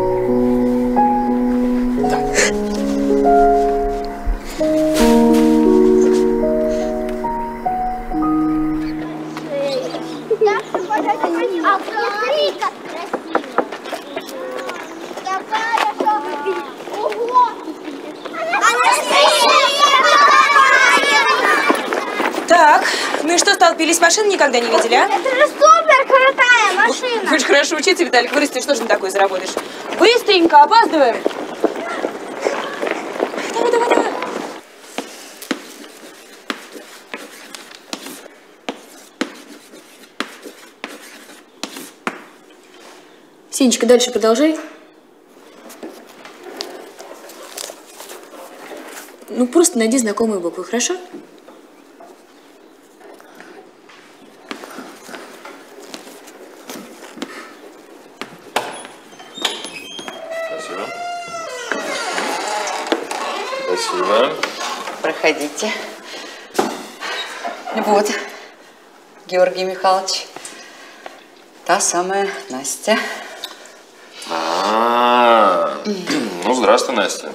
Так, ну и что, столпились, машин никогда не видели, а? Это же супер крутая машина. Будешь хорошо учиться, Виталик, вырастешь, что же на такое заработаешь? Быстренько, опаздываем. Давай. Сенечка, дальше продолжай. Ну, просто найди знакомые буквы, хорошо? Спасибо. Проходите. Вот, Георгий Михайлович, та самая Настя. Ну, здравствуй, Настя.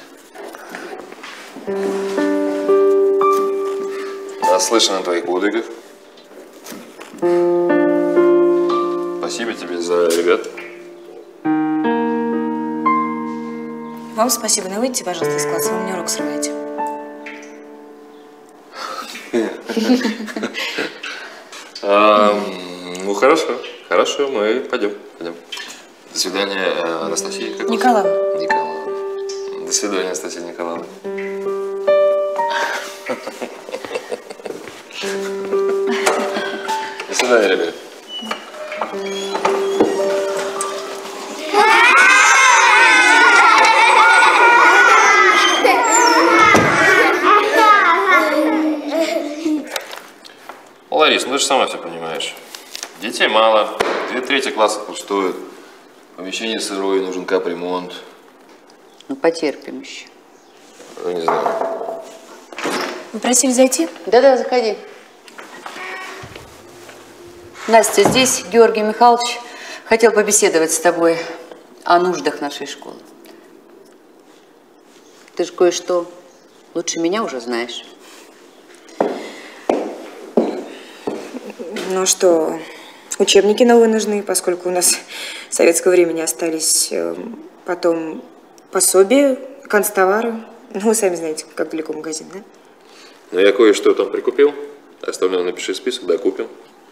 Наслышан о твоих подвигах. Спасибо тебе за ребят. Вам спасибо, но выйдите, пожалуйста, из класса, вы мне урок срываете. Ну, хорошо, мы пойдем. До свидания, Анастасия. Николаевна. До свидания, Анастасия Николаевна. До свидания, ребят. Ларис, ну ты же сама все понимаешь. Детей мало, 2/3 класса пустуют, помещение сырое, нужен капремонт. Ну, потерпим еще. Ну, не знаю. Вы просили зайти? Да, заходи. Настя, здесь Георгий Михайлович хотел побеседовать с тобой о нуждах нашей школы. Ты же кое-что лучше меня уже знаешь. Ну что, учебники новые нужны, поскольку у нас советского времени остались. Потом пособия, канцтовары. Ну, вы сами знаете, как далеко магазин, да? Но я кое-что там прикупил. Остальное напиши список, докупим.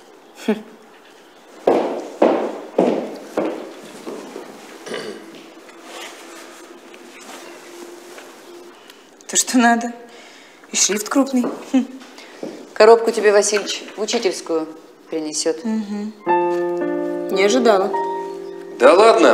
То, что надо. И шрифт крупный. Коробку тебе Васильевич в учительскую принесет. Угу. Не ожидала. Да ладно.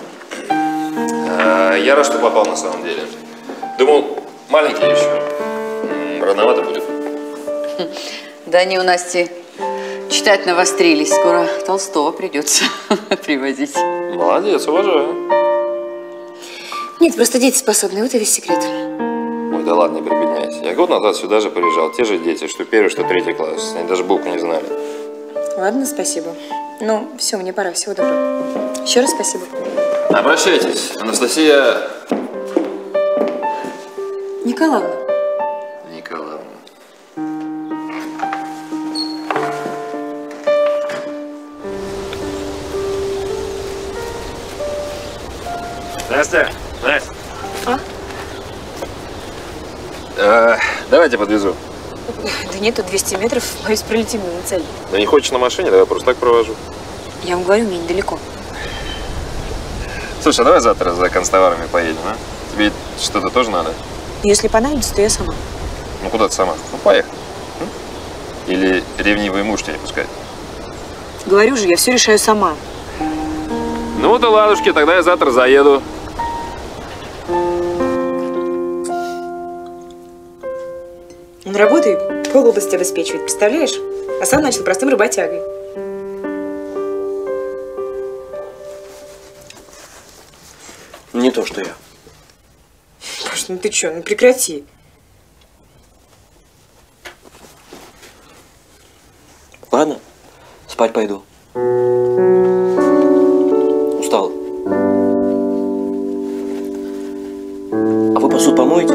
Я рад, что попал на самом деле. Думал, маленький еще. Рановато будет. Да они у Насти читать навострились. Скоро Толстого придется привозить. Молодец, уважаю. Нет, просто дети способны. Вот и весь секрет. Ой, да ладно, не прибедняйся. Я год назад сюда же приезжал. Те же дети, что первый, что третий класс. Они даже букву не знали. Ладно, спасибо. Ну, все, мне пора. Всего доброго. Еще раз спасибо. Обращайтесь. Анастасия... Николаевна. Николаевна. Настя, Настя. Давайте подвезу. Да нет, тут 200 метров. Боюсь, прилетим на цель. Да не хочешь на машине? Давай просто так провожу. Я вам говорю, мне недалеко. Слушай, а давай завтра за канцтоварами поедем, а? Тебе что-то тоже надо? Если понадобится, то я сама. Ну куда ты сама? Ну поехали. Или ревнивый муж тебя не пускает? Говорю же, я все решаю сама. Ну да ладушки, тогда я завтра заеду. Он работает, полобласти обеспечивает, представляешь? А сам начал простым работягой. Не то, что я. Паш, ну ты чё, ну прекрати. Ладно, спать пойду. Устал. А вы посуду помоете?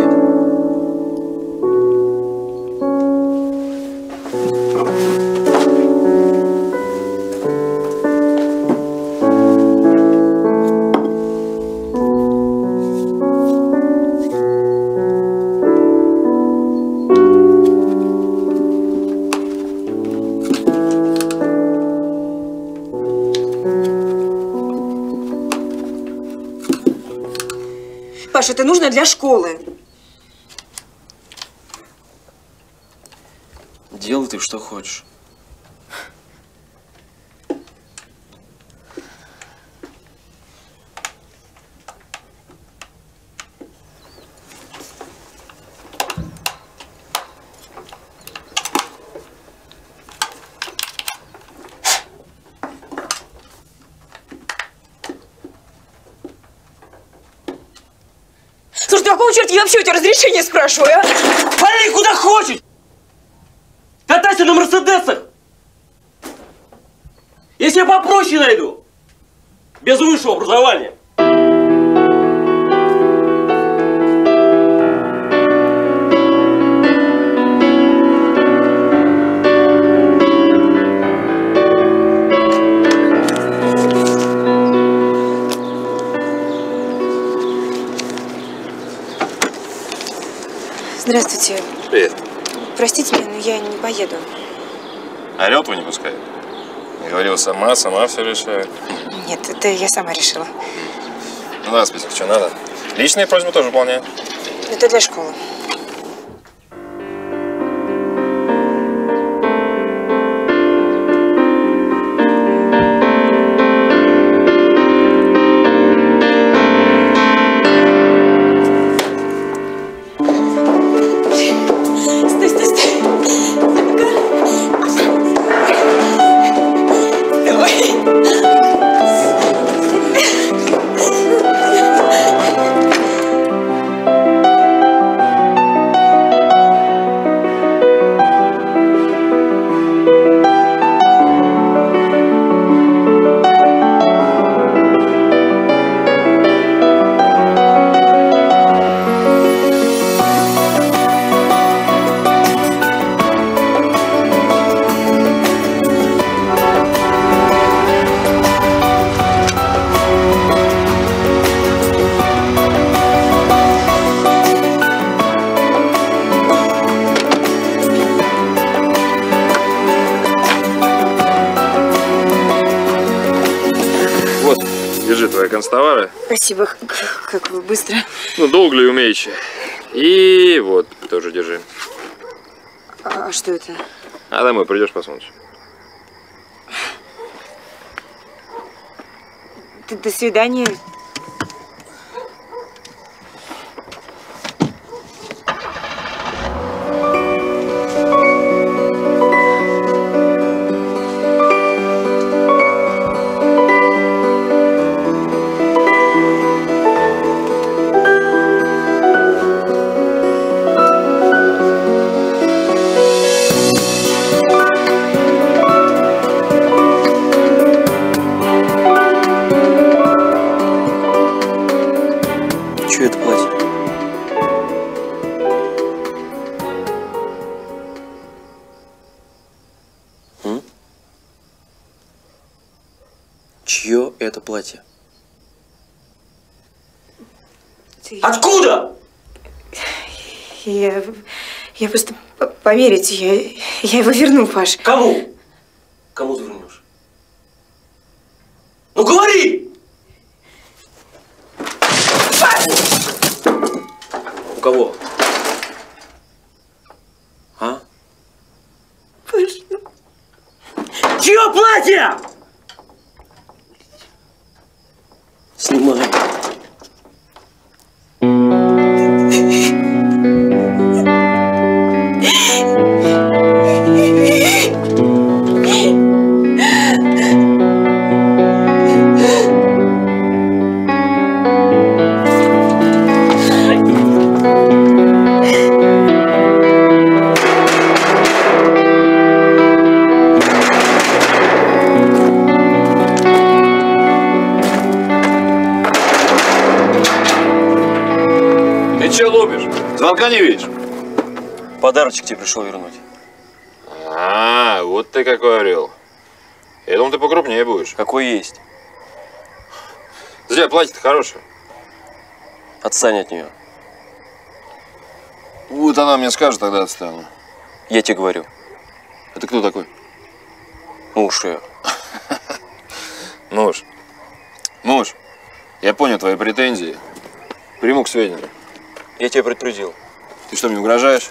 Паш, это нужно для школы. Делай ты что хочешь. Слушай, ты какого черта я вообще у тебя разрешение спрашиваю, а? Вали куда хочешь! Катайся на мерседесах! Если я попроще найду, без высшего образования. Здравствуйте. Привет. Простите меня, но я не поеду. Орел твой не пускает? Говорила сама все решает. Нет, это я сама решила. Ну да, список, что надо. Личные просьбы тоже выполняю. Это для школы. твои констовары. Спасибо, как вы быстро. Ну, долго ли умеете. И вот, тоже держи. А что это? А домой придешь, посмотришь. До свидания. Чье это платье? Откуда? Я просто поверить, я его верну, Паш. Кому? Кому ты вернешь? Ну говори! У кого? А? Паш, чье платье? Снимай. Звонка не видишь? Подарочек тебе пришел вернуть. А, вот ты какой орел. Я думал, ты покрупнее будешь. Какой есть. Зря, платье-то хорошее. Отстань от нее. Вот она мне скажет, тогда отстану. Я тебе говорю. Это кто такой? Муж ее. Муж, я понял твои претензии. Приму к сведению. Я тебя предупредил. Ты что, мне угрожаешь?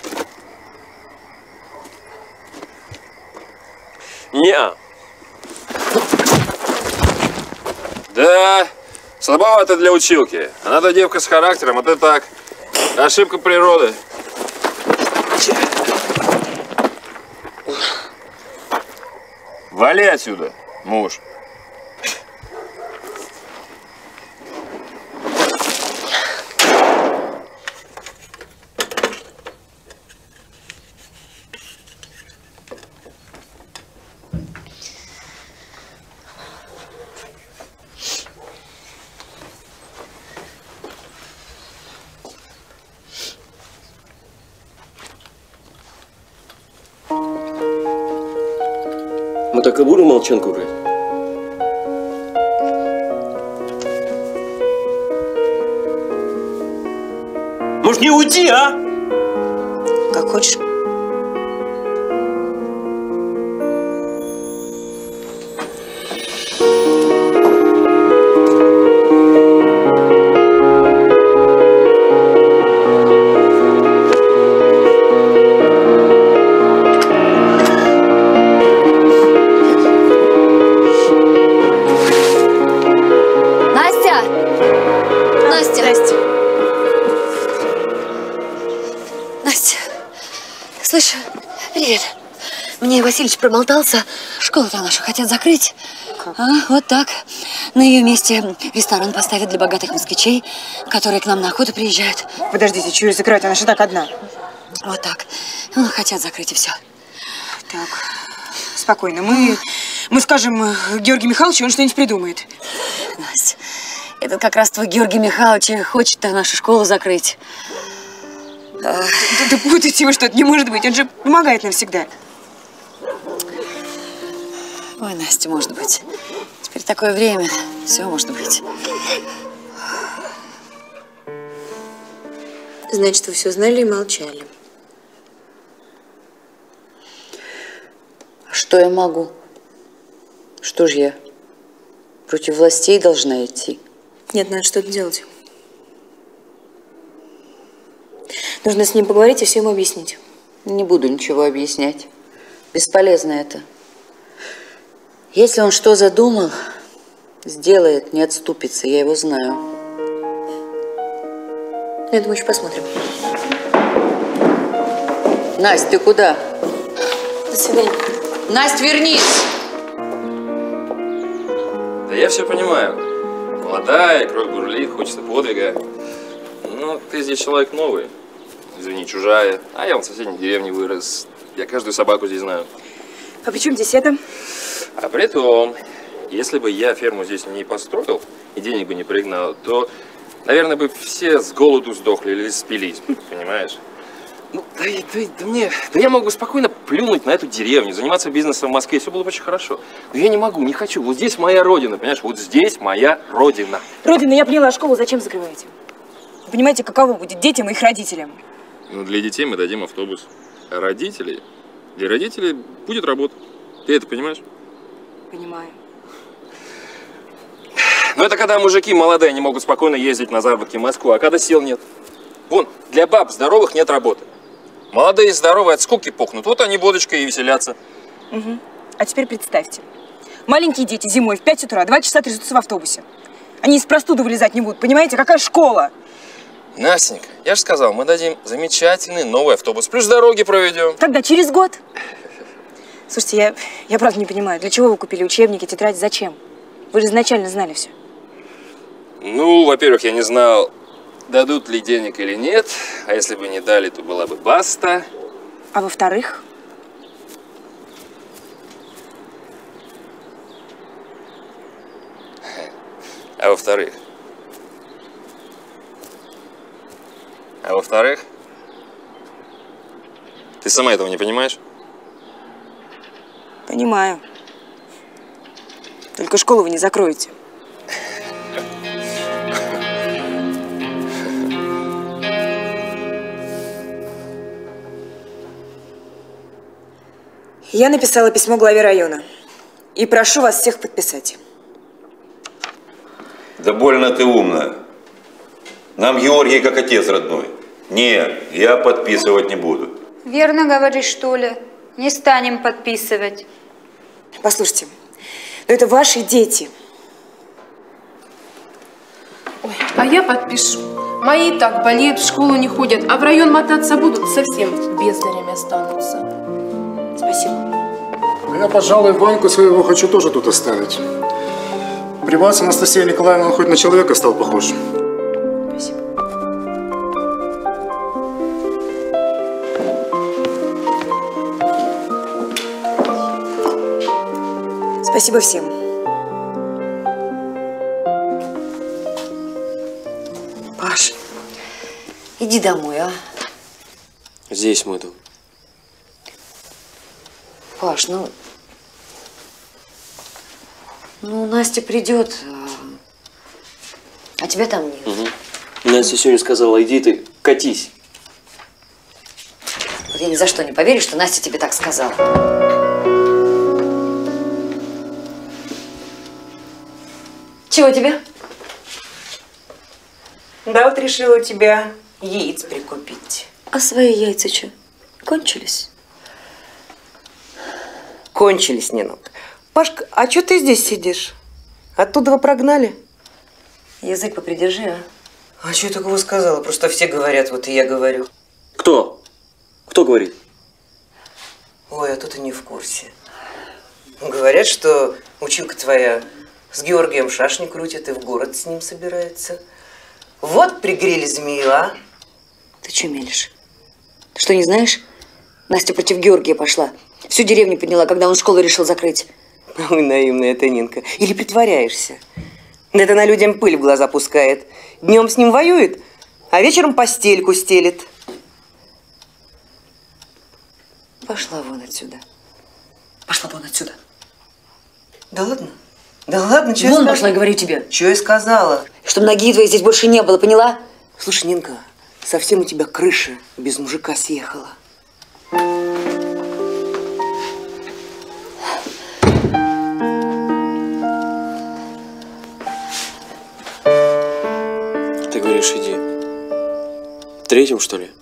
Не. Да, слабовато для училки. Она-то девка с характером, а ты так. Ошибка природы. Вали отсюда, муж. Мы так и будем молчанку играть? Может, не уйти, а? Как хочешь. Мне Васильевич проболтался, школу-то нашу хотят закрыть. А, вот так. На ее месте ресторан поставят для богатых москвичей, которые к нам на охоту приезжают. Подождите, чего ее закрывать? Она же так одна. Вот так. Ну, хотят закрыть и все. Так, спокойно. Мы скажем Георгию Михайловичу, он что-нибудь придумает. Настя, это как раз твой Георгий Михайлович хочет нашу школу закрыть. Да путайте вы что-то, не может быть. Он же помогает нам всегда. Ой, Настя, может быть. Теперь такое время. Все может быть. Значит, вы все знали и молчали. Что я могу? Что ж я против властей должна идти? Нет, надо что-то делать. Нужно с ним поговорить и все ему объяснить. Не буду ничего объяснять. Бесполезно это. Если он что задумал, сделает, не отступится. Я его знаю. Это мы еще посмотрим. Настя, ты куда? До свидания. Настя, вернись! Да я все понимаю. Молодая, кровь бурлит, хочется подвига. Но ты здесь человек новый. Извини, чужая. А я вон в соседней деревне вырос. Я каждую собаку здесь знаю. А при чем здесь это? А при том, если бы я ферму здесь не построил и денег бы не пригнал, то, наверное, бы все с голоду сдохли или спились, понимаешь? Ну, да я мог бы спокойно плюнуть на эту деревню, заниматься бизнесом в Москве, все было бы очень хорошо. Но я не могу, не хочу. Вот здесь моя родина, понимаешь? Вот здесь моя родина. Родина, я поняла, школу зачем закрываете? Вы понимаете, каково будет детям и их родителям? Ну, для детей мы дадим автобус. А для родителей будет работа. Ты это понимаешь? Понимаю. Ну, это когда мужики молодые не могут спокойно ездить на заработки в Москву, а когда сил нет. Вон, для баб здоровых нет работы. Молодые и здоровые от скуки пухнут. Вот они водочкой и веселятся. Угу. А теперь представьте. Маленькие дети зимой в 5 утра 2 часа трясутся в автобусе. Они из простуды вылезать не будут. Понимаете, какая школа? Настенька, я же сказал, мы дадим замечательный новый автобус. Плюс дороги проведем. Когда? Через год? Слушайте, я правда не понимаю, для чего вы купили учебники, тетради, зачем? Вы же изначально знали все. Ну, во-первых, я не знал, дадут ли денег или нет. А если бы не дали, то была бы баста. А во-вторых? А во-вторых? А во-вторых? Ты сама этого не понимаешь? Понимаю. Только школу вы не закроете. Я написала письмо главе района. И прошу вас всех подписать. Да больно ты умная. Нам Георгий как отец родной. Нет, я подписывать не буду. Верно говоришь, что ли? Не станем подписывать. Послушайте, но это ваши дети. Ой, а я подпишу. Мои и так болеют, в школу не ходят, а в район мотаться будут, совсем бездарями останутся. Спасибо. Я, пожалуй, Ваньку своего хочу тоже тут оставить. При вас, Анастасия Николаевна, он хоть на человека стал похож. Спасибо. Спасибо всем. Паш, иди домой, а? Здесь мы тут. Паш, ну, Настя придет, а тебя там нет. Угу. Настя сегодня сказала, иди ты, катись. Вот я ни за что не поверю, что Настя тебе так сказала. Чего тебе? Да, вот решила у тебя яиц прикупить. А свои яйца что, кончились? Кончились, Нинок. Пашка, а что ты здесь сидишь? Оттуда вы прогнали? Язык попридержи, а? А что я такого сказала? Просто все говорят, вот и я говорю. Кто? Кто говорит? Ой, а тут и не в курсе. Говорят, что училка твоя с Георгием шашни крутит и в город с ним собирается. Вот пригрели змею, а? Ты что мелешь? Ты что, не знаешь? Настя против Георгия пошла. Всю деревню подняла, когда он школу решил закрыть. Ой, наивная ты, Нинка. Или притворяешься? Да это она людям пыль в глаза пускает. Днем с ним воюет, а вечером постельку стелит. Пошла вон отсюда. Пошла вон отсюда. Да ладно? Да ладно, что вон пошла, говорю тебе. Что я сказала? Чтобы ноги твоей здесь больше не было, поняла? Слушай, Нинка, совсем у тебя крыша без мужика съехала. третьем, что ли?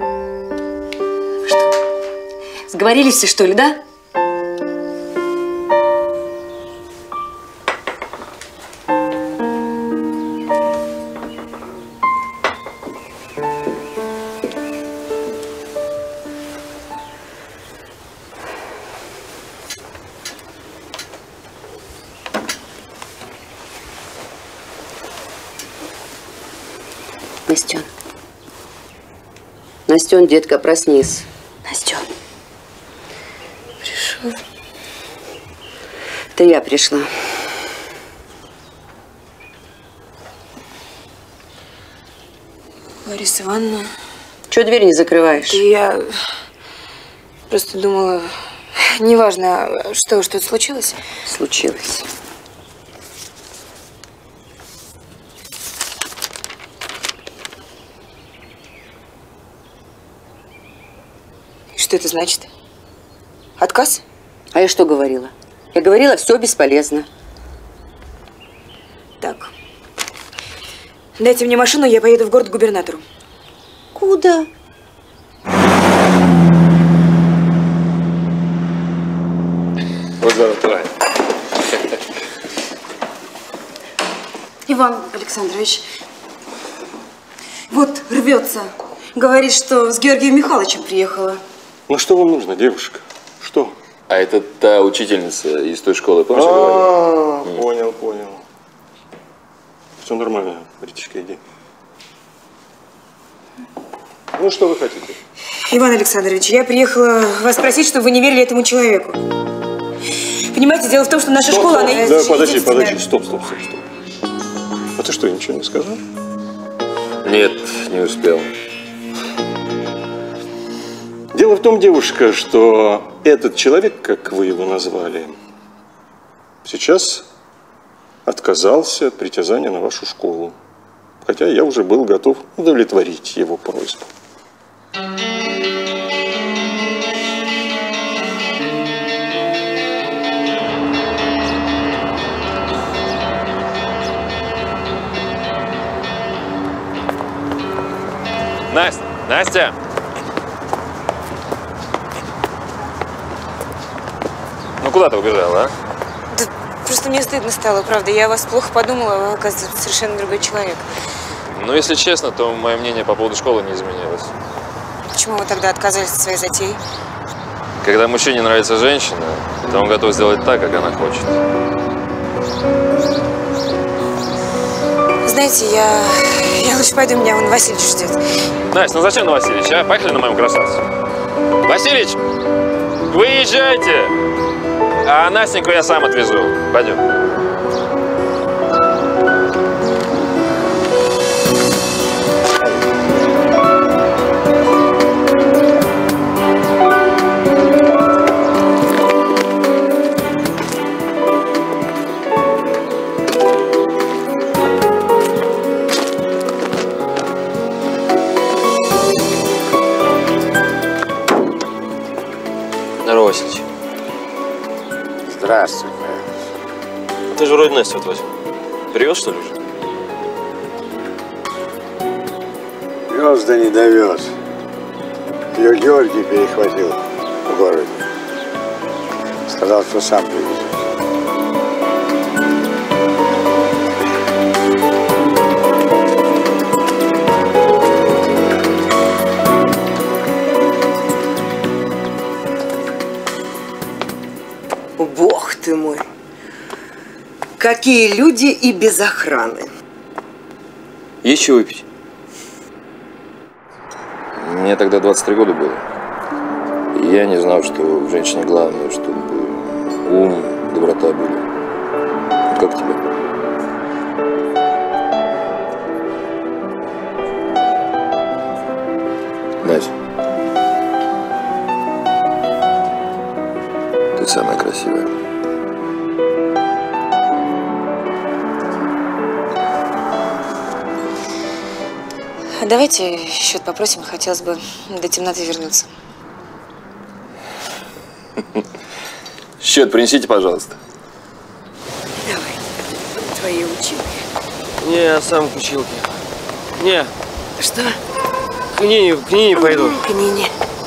Сговорились все, что ли, да? Настен. Настен, детка, проснись. Настен. Пришел. Это я пришла. Лариса Ивановна. Чего дверь не закрываешь? Я просто думала, неважно, что-то случилось. Случилось. Что это значит? Отказ? А я что говорила? Я говорила, все бесполезно. Так. Дайте мне машину, я поеду в город к губернатору. Куда? Вот давай. Иван Александрович, вот рвется. Говорит, что с Георгием Михайловичем приехала. Ну что вам нужно, девушка? Что? А это та учительница из той школы, помнишь, я говорил? Понял. Все нормально, Риточка, иди. Ну, что вы хотите? Иван Александрович, я приехала вас спросить, чтобы вы не верили этому человеку. Понимаете, дело в том, что наша школа, она... Да, подожди, стоп. А ты что, ничего не сказал? Нет, не успел. Дело в том, девушка, что этот человек, как вы его назвали, сейчас отказался от притязания на вашу школу. Хотя я уже был готов удовлетворить его просьбу. Настя! Ну куда ты убежала, а? Да просто мне стыдно стало, правда. Я о вас плохо подумала, а вы, оказывается, совершенно другой человек. Ну, если честно, то мое мнение по поводу школы не изменилось. Почему вы тогда отказались от своей затеи? Когда мужчине нравится женщина, то он готов сделать так, как она хочет. Знаете, я лучше пойду, меня вон Васильевич ждет. Настя, ну зачем на Васильевича, а? Поехали на моем красавце. Васильевич, выезжайте! А Настеньку я сам отвезу. Пойдем. Здорово, Васильевич. Здравствуй. Ты же вроде Настю отвозил. Привез, что ли, уже? Вез, да не довез. Ее Георгий перехватил в городе. Сказал, что сам привезет. Бог ты мой! Какие люди и без охраны. Есть что выпить? Мне тогда 23 года было. И я не знал, что в женщине главное, чтобы ум, доброта были. Как тебе? Настя. Ты самая красивая. Давайте счет попросим, хотелось бы до темноты вернуться. Счет принесите, пожалуйста. Давай, твои училки. Не, я сам к училке. Не. Что? к Нине пойду. К Нине.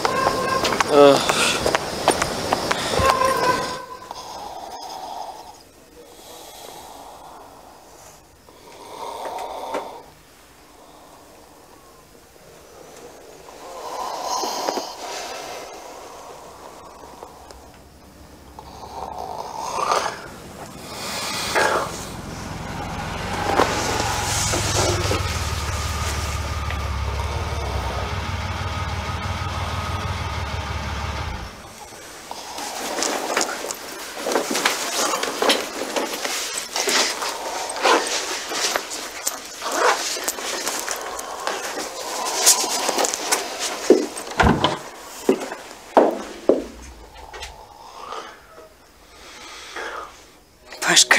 Пашка.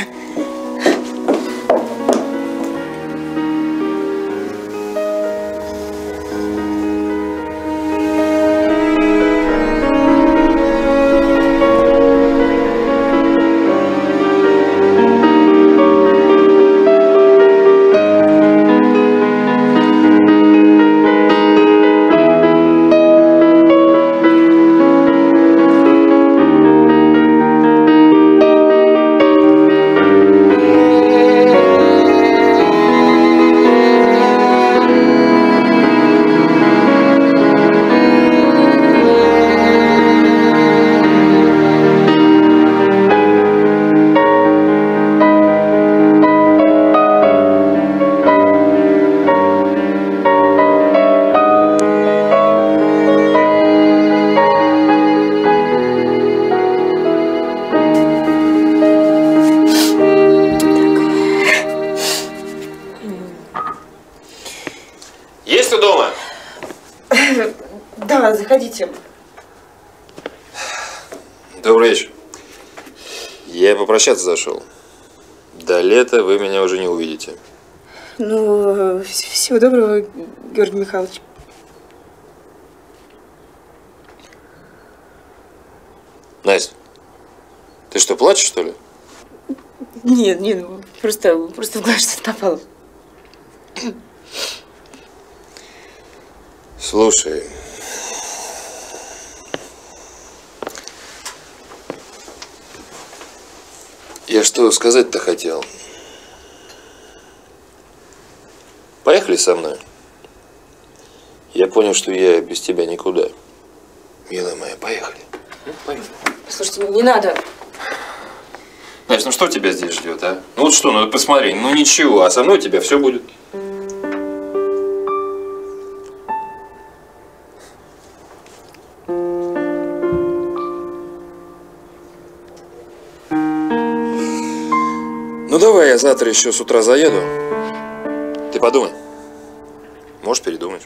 Есть ты дома? Да, заходите. Добрый вечер. Я попрощаться зашел. До лета вы меня уже не увидите. Ну, всего доброго, Георгий Михайлович. Настя, ты что, плачешь, что ли? Нет, просто в глаз что-то попало. Слушай, я что сказать-то хотел? Поехали со мной. Я понял, что я без тебя никуда. Милая моя, поехали. Поехали. Слушайте, не надо. Настя, ну что тебя здесь ждет, а? Ну вот что, ну посмотри, ну ничего, а со мной у тебя все будет. Ну давай я завтра еще с утра заеду. Ты подумай. Можешь передумать.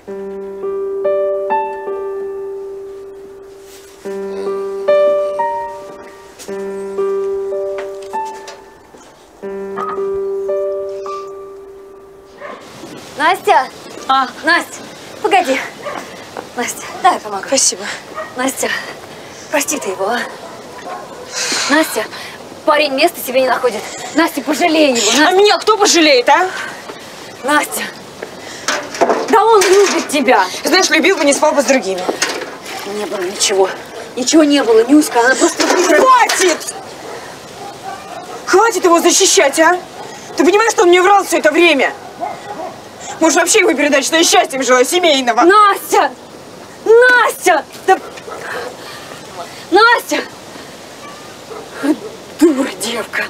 Настя! Настя, погоди. Настя, дай я помогу. Спасибо. Настя, прости ты его, а? Настя, парень места себе не находит. Настя, пожалей его. Настя. А меня кто пожалеет, а? Настя, да он любит тебя. Знаешь, любил бы, не спал бы с другими. Не было ничего. Ничего не было, Нюська, она просто... Хватит! Хватит его защищать, а? Ты понимаешь, что он мне врал все это время? Может, вообще его передать, что я счастьем жила, семейного? Настя! Настя! Да... Настя! Дура девка.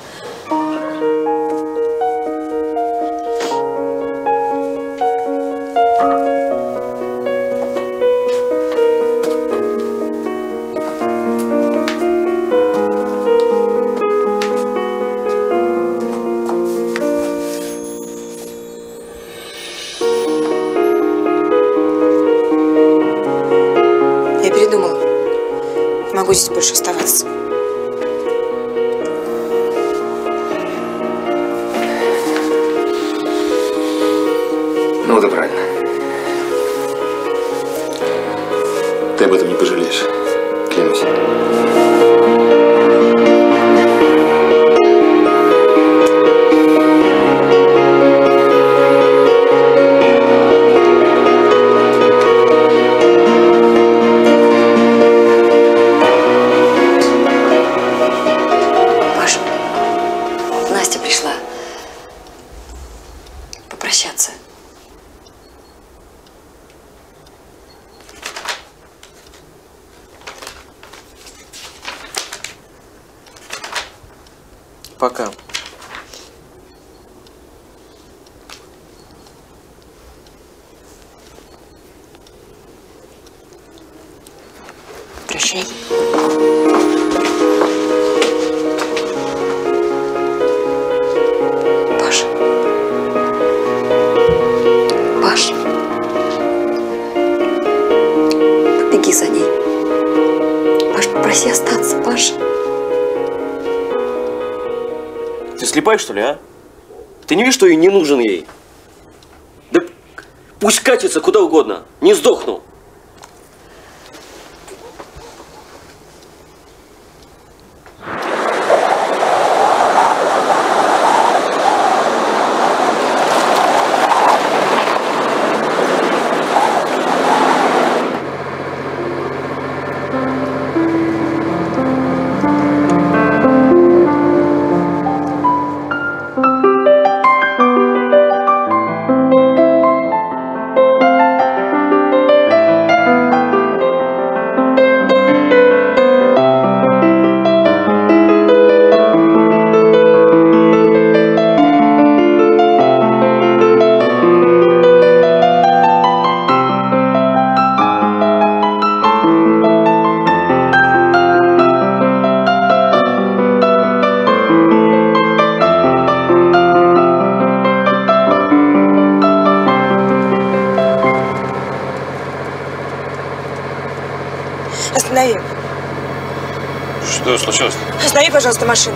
Я передумала. Не могу здесь больше оставаться. Ну, это правильно. Ты об этом не пожалеешь. Клянусь. Пока. Прощай. Паш. Паш. Побеги за ней. Паш, попроси остаться, Паш. Ты слепая, что ли, а? Ты не видишь, что и не нужен ей? Да пусть катится куда угодно, не сдохну. Останови. Что случилось? Останови, пожалуйста, машину.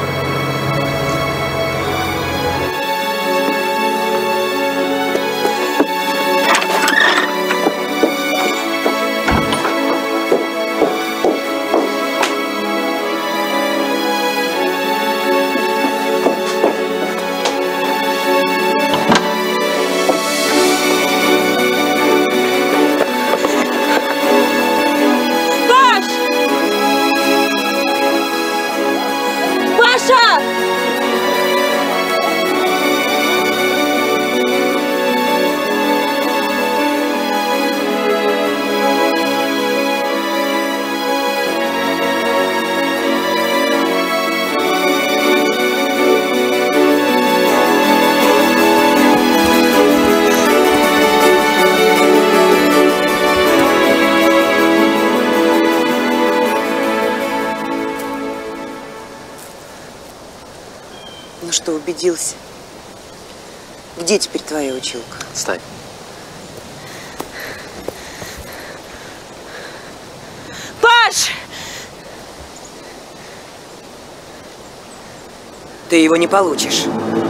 Ну что, убедился? Где теперь твоя училка? Стань. Паш! Ты его не получишь.